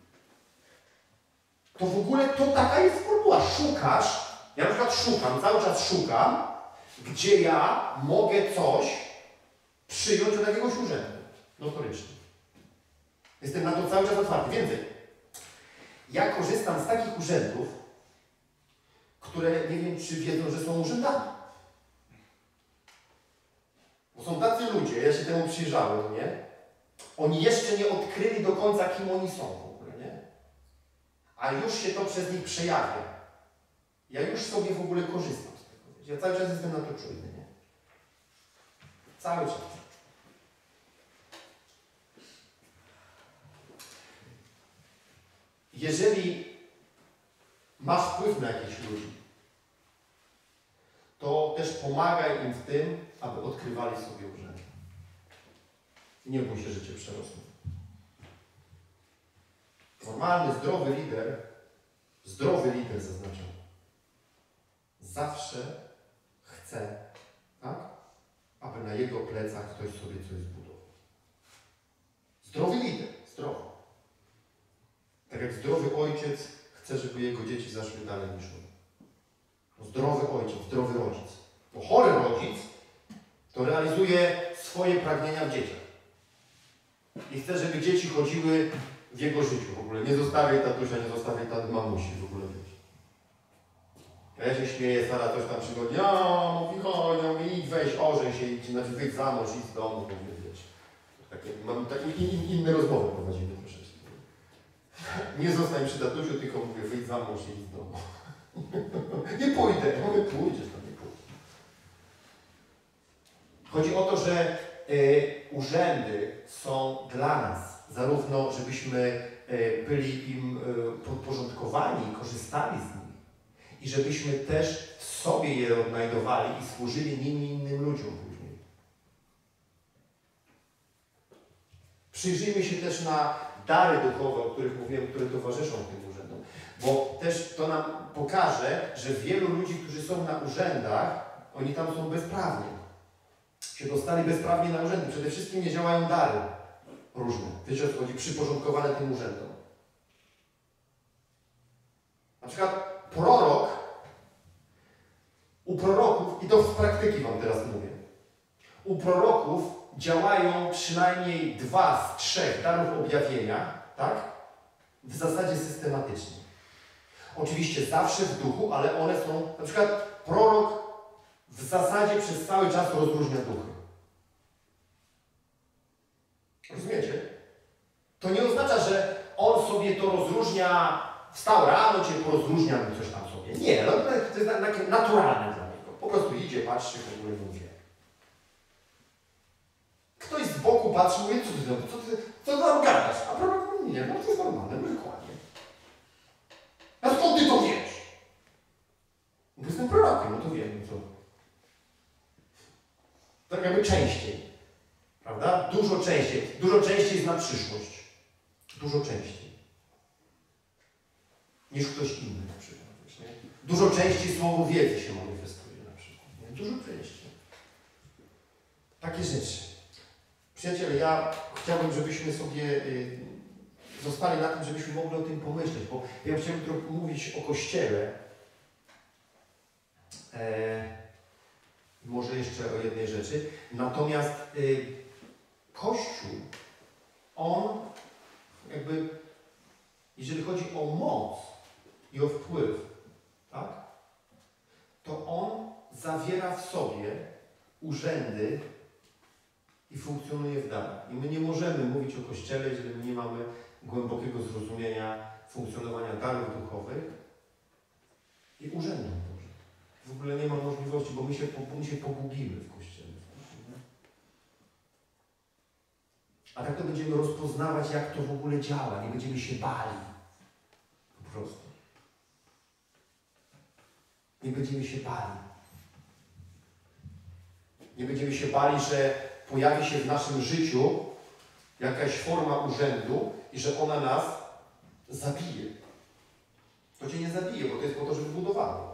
To w ogóle to taka jest formuła. Szukasz, ja na przykład szukam, cały czas szukam, gdzie ja mogę coś przyjąć od jakiegoś urzędu. Notorycznie. Jestem na to cały czas otwarty. Więcej. Ja korzystam z takich urzędów, które nie wiem, czy wiedzą, że są urzędami. Bo są tacy ludzie, ja się temu przyjrzałem, nie? Oni jeszcze nie odkryli do końca, kim oni są w ogóle, nie? A już się to przez nich przejawia. Ja już sobie w ogóle korzystam z tego. Ja cały czas jestem na to czujny, nie? Cały czas. Jeżeli masz wpływ na jakichś ludzi, to też pomagaj im w tym, aby odkrywali sobie urzędy. Nie bój się, że cię przerosną. Normalny, zdrowy lider zaznaczam, zawsze chce, tak, aby na jego plecach ktoś sobie coś zbudował. Zdrowy lider, zdrowy. Tak jak zdrowy ojciec chce, żeby jego dzieci zaszły dalej niż on. Zdrowy ojciec, zdrowy rodzic. Bo chory rodzic to realizuje swoje pragnienia w dzieciach. I chce, żeby dzieci chodziły w jego życiu w ogóle. Nie zostawiaj tatusia, nie zostawiaj mamusi w ogóle. A ja się śmieję, Sara coś tam przychodzi, mówi, chodź, idź, weź, ożeń się, idź, znaczy wyjdź za mąż, idź z domu, wiesz. Mam takie inne rozmowy prowadzimy troszeczkę. Nie zostań przy tatusiu, tylko mówię, wyjdź za mąż i idź z domu. Nie pójdę. Ja mówię, pójdziesz, tam nie pójdę. Chodzi o to, że urzędy są dla nas, zarówno żebyśmy byli im podporządkowani, korzystali z nich i żebyśmy też w sobie je odnajdowali i służyli nimi innym ludziom później. Przyjrzyjmy się też na dary duchowe, o których mówiłem, które towarzyszą tym urzędom. Bo też to nam pokaże, że wielu ludzi, którzy są na urzędach, oni tam są bezprawnie. Się dostali bezprawnie na urzędy. Przede wszystkim nie działają dary różne. Wiecie, o co chodzi? Przyporządkowane tym urzędom. Na przykład prorok, u proroków, i to z praktyki wam teraz mówię, u proroków działają przynajmniej 2 z 3 darów objawienia, tak? W zasadzie systematycznie. Oczywiście zawsze w duchu, ale one są, na przykład prorok w zasadzie przez cały czas rozróżnia duchy. Rozumiecie? To nie oznacza, że on sobie to rozróżnia, wstał rano, cię porozróżnia coś tam sobie. Nie, no, to jest naturalne dla niego. Po prostu idzie, patrzy, w ogóle mówi. Ktoś z boku patrzy, mówi, co ty tam gadasz? A prorok mówi, nie, no to jest normalne, mówi, kłamie. A skąd ty to wiesz? Bo jestem prorokiem, no to wiem, co. Tak jakby częściej. Prawda? Dużo częściej zna przyszłość. Dużo częściej. Niż ktoś inny na przykład. Nie? Dużo częściej słowo wiedzy się manifestuje na przykład. Nie? Dużo częściej. takie rzeczy. Przyjaciele, ja chciałbym, żebyśmy sobie zostali na tym, żebyśmy mogli o tym pomyśleć, bo ja chciałbym trochę mówić o Kościele. Może jeszcze o jednej rzeczy. Natomiast Kościół, on jakby, jeżeli chodzi o moc i o wpływ, tak, to on zawiera w sobie urzędy i funkcjonuje w darach. I my nie możemy mówić o Kościele, jeżeli my nie mamy głębokiego zrozumienia funkcjonowania darów duchowych i urzędów Bożych. W ogóle nie ma możliwości, bo my się pogubimy w Kościele. A tak to będziemy rozpoznawać, jak to w ogóle działa. Nie będziemy się bali. Po prostu. Nie będziemy się bali. Nie będziemy się bali, że pojawi się w naszym życiu jakaś forma urzędu i że ona nas zabije. To cię nie zabije, bo to jest po to, żeby budowało.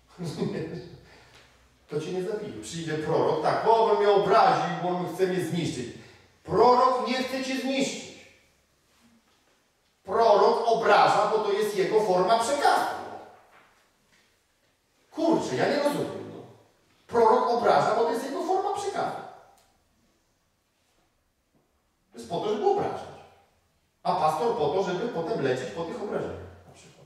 To cię nie zabije. Przyjdzie prorok, tak, bo on mnie obraził, bo on chce mnie zniszczyć. Prorok nie chce cię zniszczyć. Prorok obraża, bo to jest jego forma przekazu. Kurczę, ja nie rozumiem. No. Prorok obraża, bo to jest jego forma przekazu. To jest po to, żeby obrażać. A pastor po to, żeby potem lecieć po tych obrażeniach. Na przykład.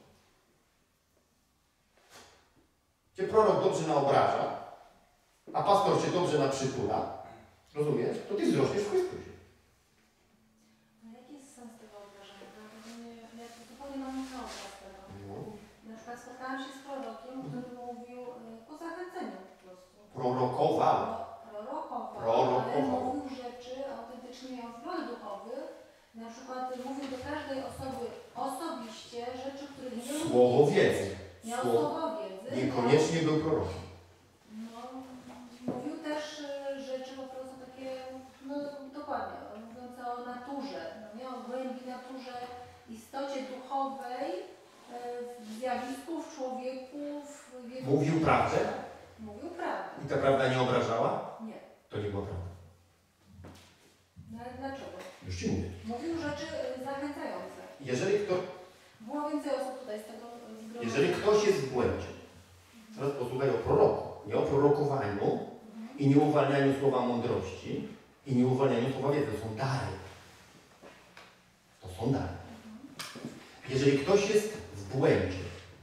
Cię prorok dobrze naobraża, a pastor cię dobrze naprzytula, rozumiesz? To ty wzrośniesz w Chrystusie. A jaki jest sens tego obrażenia? Ja zupełnie mam inny obraz tego. No. Na przykład spotkałam się z prorokiem, który mówił po zachęceniu po prostu. Prorokował. Prorokował, ale mówił rzeczy autentycznie miał wpływ duchowy. Na przykład mówił do każdej osoby osobiście rzeczy, których nie mówił. Słowo wiedzy. Miał słowo wiedzy. Niekoniecznie był prorokiem. No, mówił też rzeczy po prostu takie, no dokładnie, mówiąc o naturze, no nie, o głębi naturze, istocie duchowej, w zjawisku, w człowieku, w jego... Mówił prawdę? Mówił prawdę. I ta prawda nie obrażała? Nie. To nie była prawda. No ale dlaczego? Już ci mówię. Mówił rzeczy zachęcające. Było więcej osób tutaj z tego zgromadzenia. Jeżeli ktoś jest w błędzie, teraz posłuchaj o proroku, nie o prorokowaniu i nie uwalnianiu słowa mądrości i nie uwalnianiu słowa wiedzy. To są dary. To są dary. Jeżeli ktoś jest w błędzie,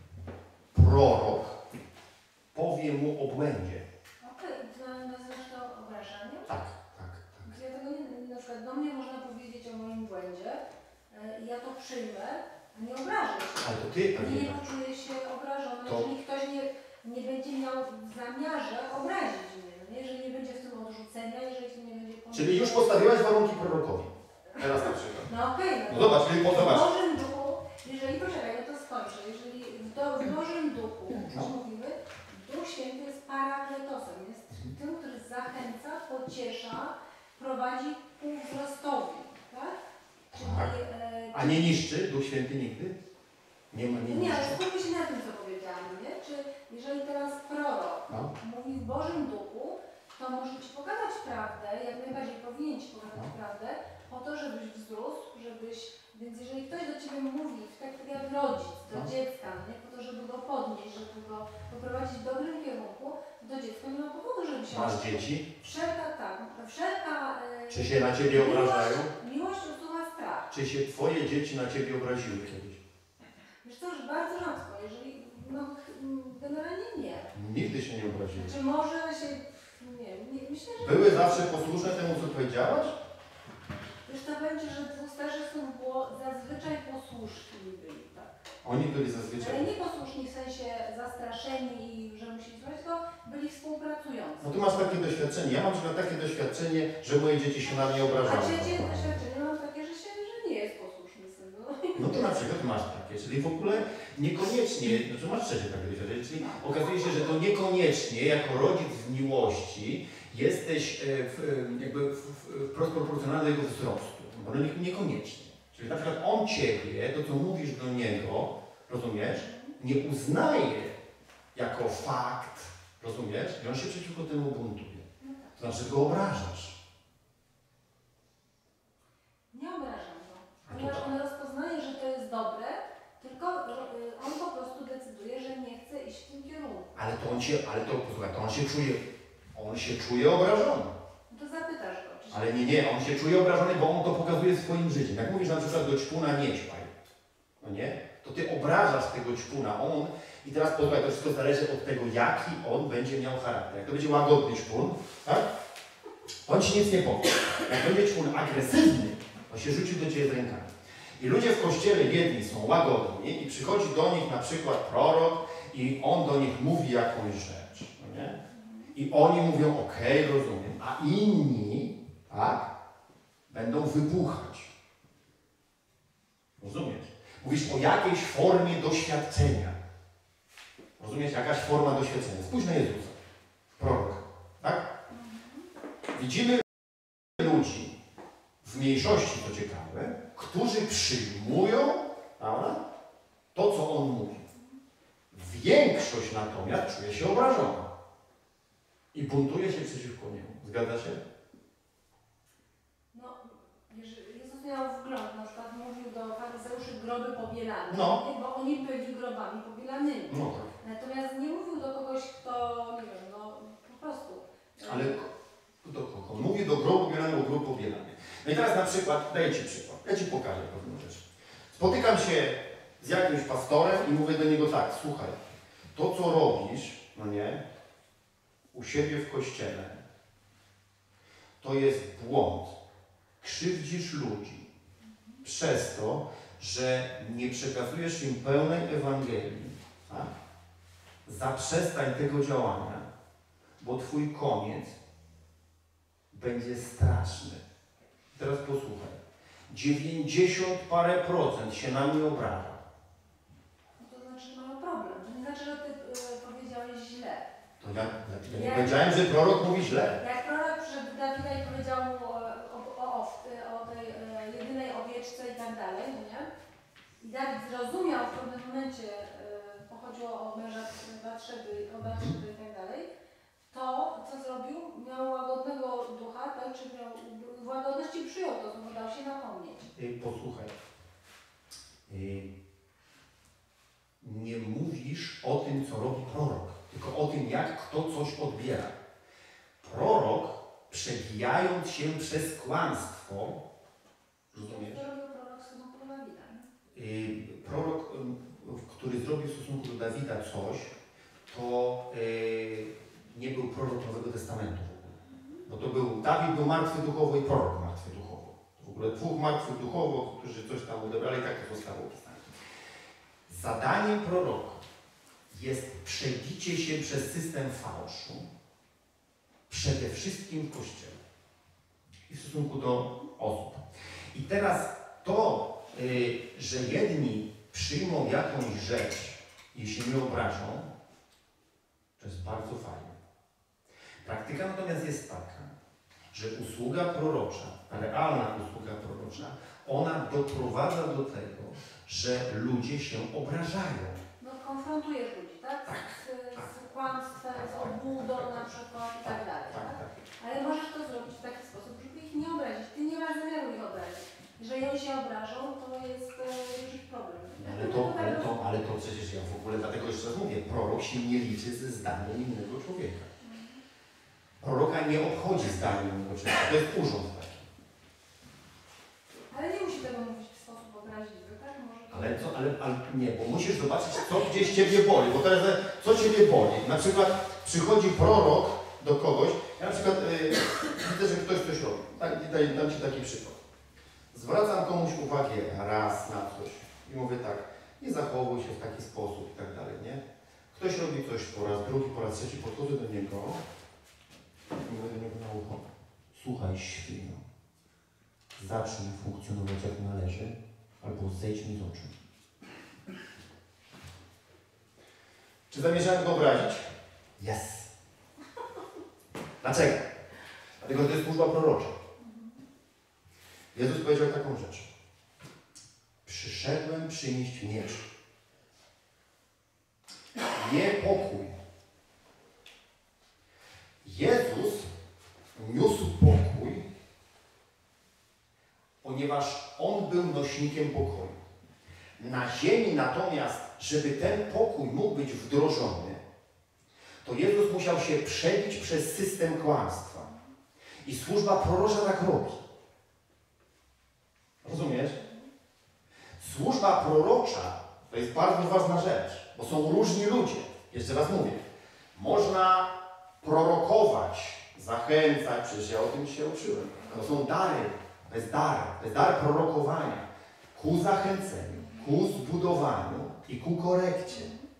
prorok powie mu o błędzie. Okej, nazywasz to obrażaniem? Tak. Ja tego nie, na przykład do mnie można powiedzieć o moim błędzie i ja to przyjmę, a nie obrażę się. Ale to ty Nie poczuję się obrażona, jeżeli ktoś nie będzie miał w zamiarze obrazić mnie. No nie? Jeżeli nie będzie w tym odrzucenia, jeżeli to nie będzie... Czyli już postawiłaś warunki prorokowi. Teraz na przykład. No okej. No zobacz, czyli w Bożym duchu, jeżeli, poczekaj, ja to skończę, jeżeli w Bożym duchu, już mówimy, Duch Święty jest parakletosem, jest tym, który zachęca, pociesza, prowadzi ku wzrostowi, tak? Czyli, Tak. A nie niszczy Duch Święty nigdy? Nie ma, nie nie, ale niszczy. skupmy się na tym, co powiedziałam, nie? Czy jeżeli teraz prorok mówi w Bożym duchu, to może Ci pokazać prawdę, jak najbardziej powinien Ci pokazać prawdę, po to, żebyś wzrósł, więc jeżeli ktoś do Ciebie mówi, tak jak rodzic, do dziecka, nie? Po to, żeby go podnieść, żeby go poprowadzić w dobrym kierunku, to dziecko nie ma powodu, żeby się... Masz dzieci? Wszelka... Czy się na Ciebie obrażają? Miłość usuwa strach. Czy się Twoje dzieci na Ciebie obraziły kiedyś? Wiesz co, że bardzo rzadko, jeżeli... No, generalnie nie. Nigdy się nie obraziły. Czy może się... Nie, myślę, że... Były zawsze posłuszne temu, co powiedziałaś? Wiesz, to będzie, że dwóch starszych synów było zazwyczaj posłuszni byli, tak. Oni byli zazwyczaj. Ale nie posłuszni w sensie zastraszeni, że musieli słuchać, tylko byli współpracujący. No tu masz takie doświadczenie. Ja mam na przykład takie doświadczenie, że moje dzieci się na mnie A obrażają. trzecie doświadczenie mam takie, że nie jest posłuszny syn. No to na przykład masz takie, czyli w ogóle niekoniecznie, znaczy masz trzecie takie doświadczenie, czyli okazuje się, że to niekoniecznie jako rodzic w miłości jesteś wprost proporcjonalny do jego wzrostu. Bo niekoniecznie. Czyli na przykład on Ciebie, to co mówisz do niego, rozumiesz, nie uznaje jako fakt, rozumiesz, i on się przeciwko temu buntuje. To znaczy go obrażasz. Nie obrażam go, ponieważ on rozpoznaje, że to jest dobre, tylko on po prostu decyduje, że nie chce iść w tym kierunku. Posłuchaj, to on się czuje obrażony. No to zapytasz go, czy się... Ale nie, on się czuje obrażony, bo on to pokazuje swoim życiem. Jak mówisz na przykład do ćpuna nie ćpaj, no nie? To ty obrażasz tego ćpuna, i teraz posłuchaj, to wszystko zależy od tego, jaki on będzie miał charakter. Jak to będzie łagodny ćpun, tak? On ci nic nie powie. Jak będzie ćpun agresywny, to się rzuci do ciebie z rękami. I ludzie w kościele jedni są łagodni i przychodzi do nich na przykład prorok i on do nich mówi jakąś rzecz, no nie? I oni mówią, okej, rozumiem, a inni, tak, będą wybuchać. Rozumiesz? Mówisz o jakiejś formie doświadczenia. Rozumiesz? Jakaś forma doświadczenia. Spójrz na Jezusa, prorok, tak? Widzimy ludzi, w mniejszości to ciekawe, którzy przyjmują, prawda, to, co on mówi. Większość natomiast czuje się obrażona i buntuje się przeciwko niemu. Zgadza się? No, Jezus miał wgląd, na przykład mówił do faryzeuszy groby pobielane, No. bo oni byli grobami pobielanymi. No tak. Natomiast nie mówił do kogoś, kto, nie wiem, no po prostu. Ale do kogo? Mówi do grobu bielanego, grób pobielany. No i teraz na przykład, daję Ci przykład, ja Ci pokażę pewną rzecz. Spotykam się z jakimś pastorem i mówię do niego tak, słuchaj, to co robisz, no nie, u siebie w kościele, to jest błąd. Krzywdzisz ludzi przez to, że nie przekazujesz im pełnej Ewangelii. Tak? Zaprzestań tego działania, bo Twój koniec będzie straszny. Teraz posłuchaj. 90 parę procent się na mnie obraża. No to znaczy, że mamy problem. To nie znaczy, że Ty powiedziałeś źle. To ja nie powiedziałem, że prorok mówi źle. Jak prorok przyszedł do Dawida i powiedział mu o tej jedynej owieczce i tak dalej, no nie? I Dawid zrozumiał w pewnym momencie, pochodziło o męża Batrzeby i tak dalej, to co zrobił? Miał łagodnego ducha, tak? Czy miał w łagodności przyjął to, co dał się napomnieć. Posłuchaj. Nie mówisz o tym, co robi prorok, tylko o tym, jak kto coś odbiera. Prorok, przebijając się przez kłamstwo, rozumiesz? Co robił prorok w stosunku do Dawida? Prorok, który zrobił w stosunku do Dawida coś, to nie był prorok Nowego Testamentu w ogóle. Bo to był, Dawid był martwy duchowo i prorok martwy duchowo. W ogóle dwóch martwych duchowo, którzy coś tam odebrali, tak to zostało opisane. Zadaniem proroka jest przebicie się przez system fałszu, przede wszystkim w Kościele i w stosunku do osób. I teraz to, że jedni przyjmą jakąś rzecz i się nie obrażą, to jest bardzo fajne. Praktyka natomiast jest taka, że usługa prorocza, realna usługa prorocza, ona doprowadza do tego, że ludzie się obrażają. No konfrontujesz ludzi, tak? Tak. Z kłamstwem, z obłudą na przykład i tak dalej, tak? Ale możesz to zrobić w taki sposób, żeby ich nie obrazić. Ty nie masz zamiaru ich obrazić. Jeżeli oni się obrażą, to jest już ich problem. Ale to przecież ja w ogóle, dlatego jeszcze raz mówię, prorok się nie liczy ze zdaniem innego człowieka. Proroka nie obchodzi zdanie innego człowieka, to jest urząd taki. Ale nie musi tego mówić w sposób obraźliwy, tak? Ale nie, bo musisz zobaczyć, co gdzieś Ciebie boli, bo teraz co Ciebie boli. Na przykład przychodzi prorok do kogoś, ja na przykład widzę, że ktoś coś robi. Dam Ci taki przykład. Zwracam komuś uwagę raz na coś i mówię tak, nie zachowuj się w taki sposób i tak dalej, nie? Ktoś robi coś po raz drugi, po raz trzeci, podchodzę do niego i mówię do niego na ucho, słuchaj świnio, zacznij funkcjonować jak należy, albo zejdź mi z oczu. Czy zamierzałem go obrazić? Yes. Dlaczego? Dlatego, że to jest służba prorocza. Jezus powiedział taką rzecz. Przyszedłem przynieść miecz. Nie pokój. Jezus ponieważ On był nośnikiem pokoju. Na ziemi natomiast, żeby ten pokój mógł być wdrożony, to Jezus musiał się przebić przez system kłamstwa. I służba prorocza tak robi. Rozumiesz? Służba prorocza to jest bardzo ważna rzecz, bo są różni ludzie. Jeszcze raz mówię. Można prorokować, zachęcać, przecież ja o tym się uczyłem. To są dary, to jest dar prorokowania ku zachęceniu, ku zbudowaniu i ku korekcie.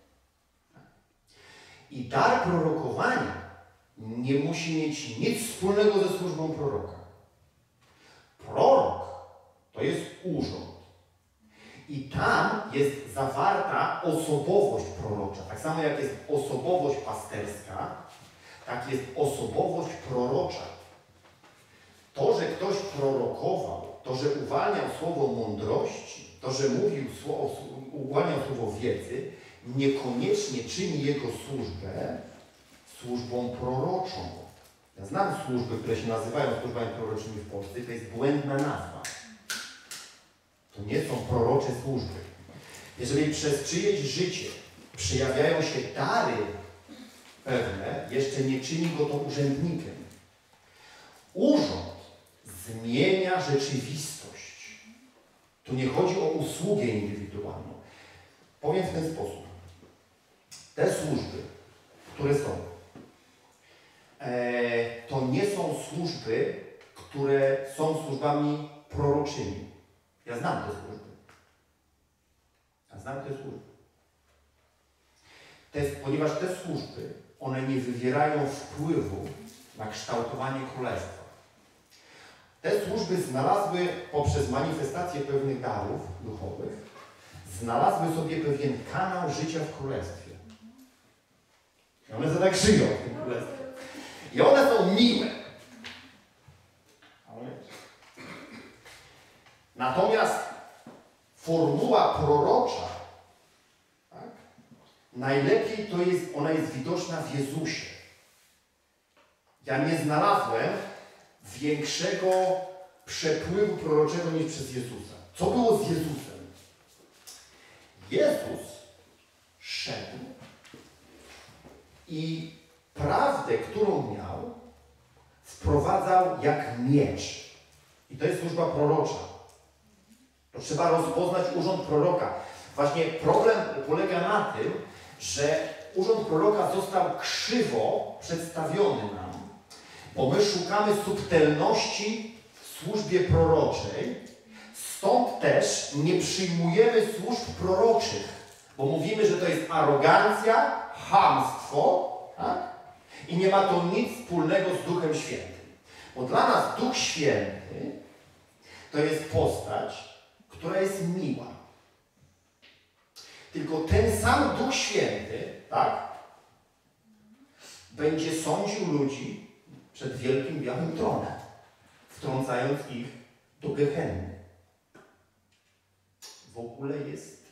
I dar prorokowania nie musi mieć nic wspólnego ze służbą proroka. Prorok to jest urząd. I tam jest zawarta osobowość prorocza. Tak samo jak jest osobowość pasterska, tak jest osobowość prorocza. To, że ktoś prorokował, to, że uwalniał słowo mądrości, to, że uwalniał słowo wiedzy, niekoniecznie czyni jego służbę służbą proroczą. Ja znam służby, które się nazywają służbami proroczymi w Polsce, to jest błędna nazwa. To nie są prorocze służby. Jeżeli przez czyjeś życie przejawiają się dary pewne, jeszcze nie czyni go to urzędnikiem. Urząd zmienia rzeczywistość. Tu nie chodzi o usługę indywidualną. Powiem w ten sposób. Te służby, które są, to nie są służby, które są służbami proroczymi. Ja znam te służby. Ponieważ te służby, one nie wywierają wpływu na kształtowanie królestwa. Te służby znalazły poprzez manifestację pewnych darów duchowych, znalazły sobie pewien kanał życia w królestwie. I one sobie tak żyją w tym królestwie. I one są miłe. Natomiast formuła prorocza, tak, najlepiej to jest, ona jest widoczna w Jezusie. Ja nie znalazłem większego przepływu proroczego niż przez Jezusa. Co było z Jezusem? Jezus szedł i prawdę, którą miał, wprowadzał jak miecz. I to jest służba prorocza. To trzeba rozpoznać urząd proroka. Właśnie problem polega na tym, że urząd proroka został krzywo przedstawiony nam, bo my szukamy subtelności w służbie proroczej, stąd też nie przyjmujemy służb proroczych, bo mówimy, że to jest arogancja, chamstwo, tak? I nie ma to nic wspólnego z Duchem Świętym. Bo dla nas Duch Święty to jest postać, która jest miła. Tylko ten sam Duch Święty, tak, będzie sądził ludzi przed wielkim białym tronem, wtrącając ich do Gehenny. W ogóle jest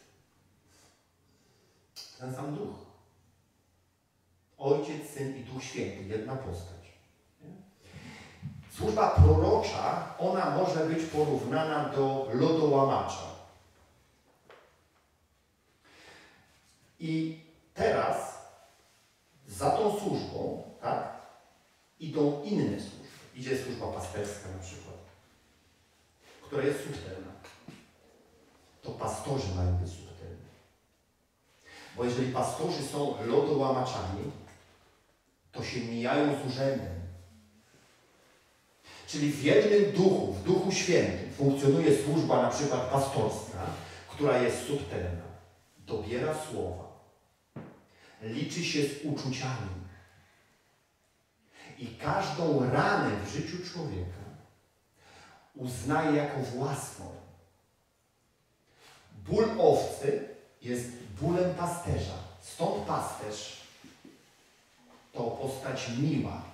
ten sam Duch. Ojciec, Syn i Duch Święty, jedna postać. Służba prorocza, ona może być porównana do lodołamacza. I teraz za tą służbą, tak, idą inne służby. Idzie służba pasterska na przykład, która jest subtelna. To pastorzy mają być subtelni. Bo jeżeli pastorzy są lodołamaczami, to się mijają z urzędem. Czyli w jednym duchu, w Duchu Świętym funkcjonuje służba na przykład pastorska, która jest subtelna. Dobiera słowa. Liczy się z uczuciami. I każdą ranę w życiu człowieka uznaje jako własną. Ból owcy jest bólem pasterza. Stąd pasterz to postać miła.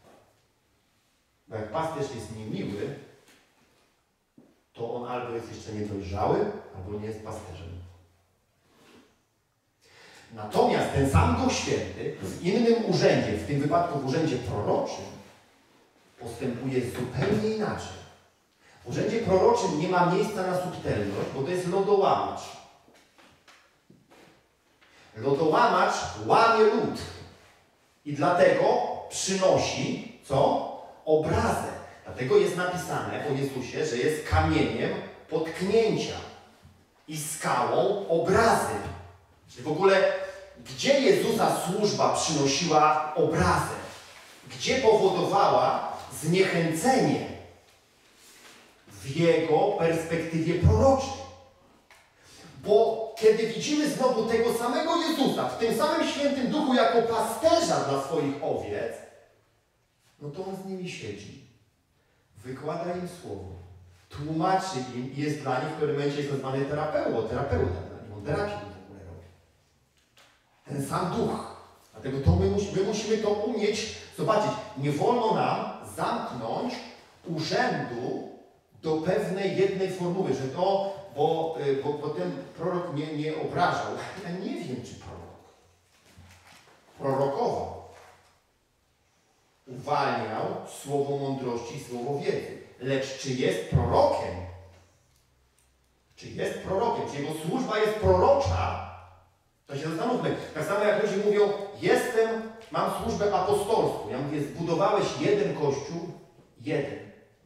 Bo jak pasterz jest niemiły, to on albo jest jeszcze niedojrzały, albo nie jest pasterzem. Natomiast ten sam Duch Święty w innym urzędzie, w tym wypadku w urzędzie proroczym, postępuje zupełnie inaczej. W urzędzie proroczym nie ma miejsca na subtelność, bo to jest lodołamacz. Lodołamacz łamie lód. I dlatego przynosi, co? Obrazę. Dlatego jest napisane o Jezusie, że jest kamieniem potknięcia i skałą obrazy. Czyli w ogóle, gdzie Jezusa służba przynosiła obrazę? Gdzie powodowała zniechęcenie? W Jego perspektywie proroczej. Bo kiedy widzimy znowu tego samego Jezusa w tym samym Świętym Duchu jako pasterza dla swoich owiec, no to On z nimi siedzi, wykłada im słowo, tłumaczy im i jest dla nich w pewnym momencie jest nazwany terapeuta dla nich, on terapię w ogóle robi. Ten sam Duch. Dlatego to my musimy to umieć zobaczyć. Nie wolno nam zamknąć urzędu do pewnej jednej formuły, że to, bo ten prorok mnie nie obrażał. Ja nie wiem, czy prorokował. Uwalniał słowo mądrości i słowo wiedzy. Lecz czy jest prorokiem? Czy jest prorokiem? Czy jego służba jest prorocza? To się zastanówmy. Tak samo jak ludzie mówią, mam służbę apostolską. Ja mówię, zbudowałeś jeden kościół, jeden.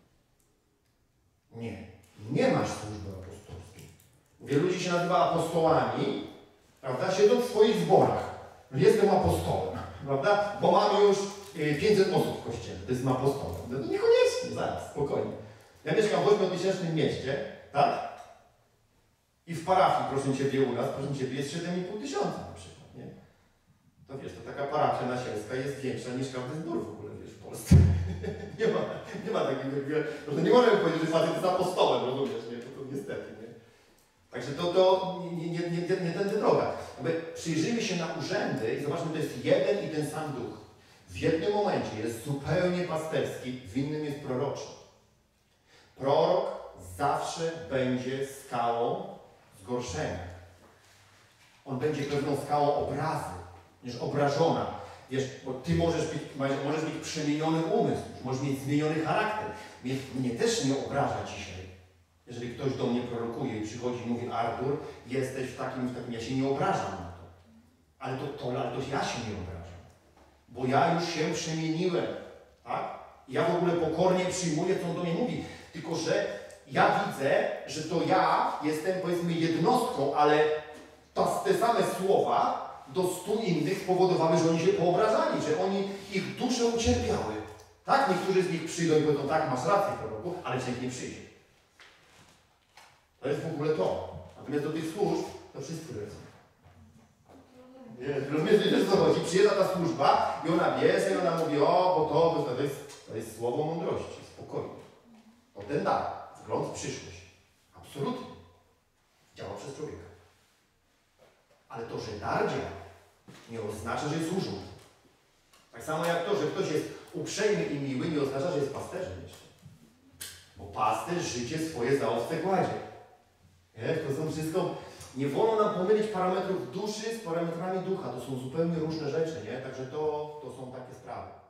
Nie masz służby apostolskiej. Wielu ludzi się nazywa apostołami, prawda, siedząc w swoich zborach. Jestem apostołem, prawda, bo mam już 500 osób w kościele, to jestem apostołem. No niekoniecznie, zaraz, spokojnie. Ja mieszkam w 8-tysięcznym mieście, tak? I w parafii, proszę Ciebie, u nas, proszę Ciebie, jest 7,5 tysiąca na przykład, nie? To wiesz, to taka parafia nasielska jest większa niż każdy zbór w ogóle, wiesz, w Polsce. nie ma takiego, nie możemy powiedzieć, że facet jest apostołem, rozumiesz, nie? To niestety, nie? Także to nie tędy droga. Przyjrzyjmy się na urzędy i zobaczmy, to jest jeden i ten sam duch. W jednym momencie jest zupełnie pasterski, w innym jest proroczy. Prorok zawsze będzie skałą zgorszenia. On będzie pewną skałą obrazy, niż obrażona. Wiesz, bo ty możesz mieć przemieniony umysł, możesz mieć zmieniony charakter. Mnie też nie obraża dzisiaj. Jeżeli ktoś do mnie prorokuje i przychodzi i mówi, Artur, jesteś w takim, ja się nie obrażam na to. Ale to ja się nie obrażam. Bo ja już się przemieniłem. Tak? Ja w ogóle pokornie przyjmuję, co on do mnie mówi. Tylko że ja widzę, że to ja jestem, powiedzmy, jednostką, ale te same słowa do 100 innych spowodowały, że oni się poobrażali, że ich dusze ucierpiały. Tak? Niektórzy z nich przyjdą i powiedzą, tak, masz rację, proroku, ale cię nie przyjdzie. To jest w ogóle to. Natomiast do tych służb to wszyscy lecą. Nie, rozumiesz, że co chodzi? Przyjeżdża ta służba i ona bierze i ona mówi, bo to jest słowo mądrości, spokojnie. To ten dar, wgląd w przyszłość. Absolutnie. Działa przez człowieka. Ale to, że dar działa, nie oznacza, że jest urząd. Tak samo jak to, że ktoś jest uprzejmy i miły, nie oznacza, że jest pasterzem jeszcze. Bo pasterz życie swoje za owce kładzie. Nie? To są wszystko... Nie wolno nam pomylić parametrów duszy z parametrami ducha. To są zupełnie różne rzeczy, nie? Także to są takie sprawy.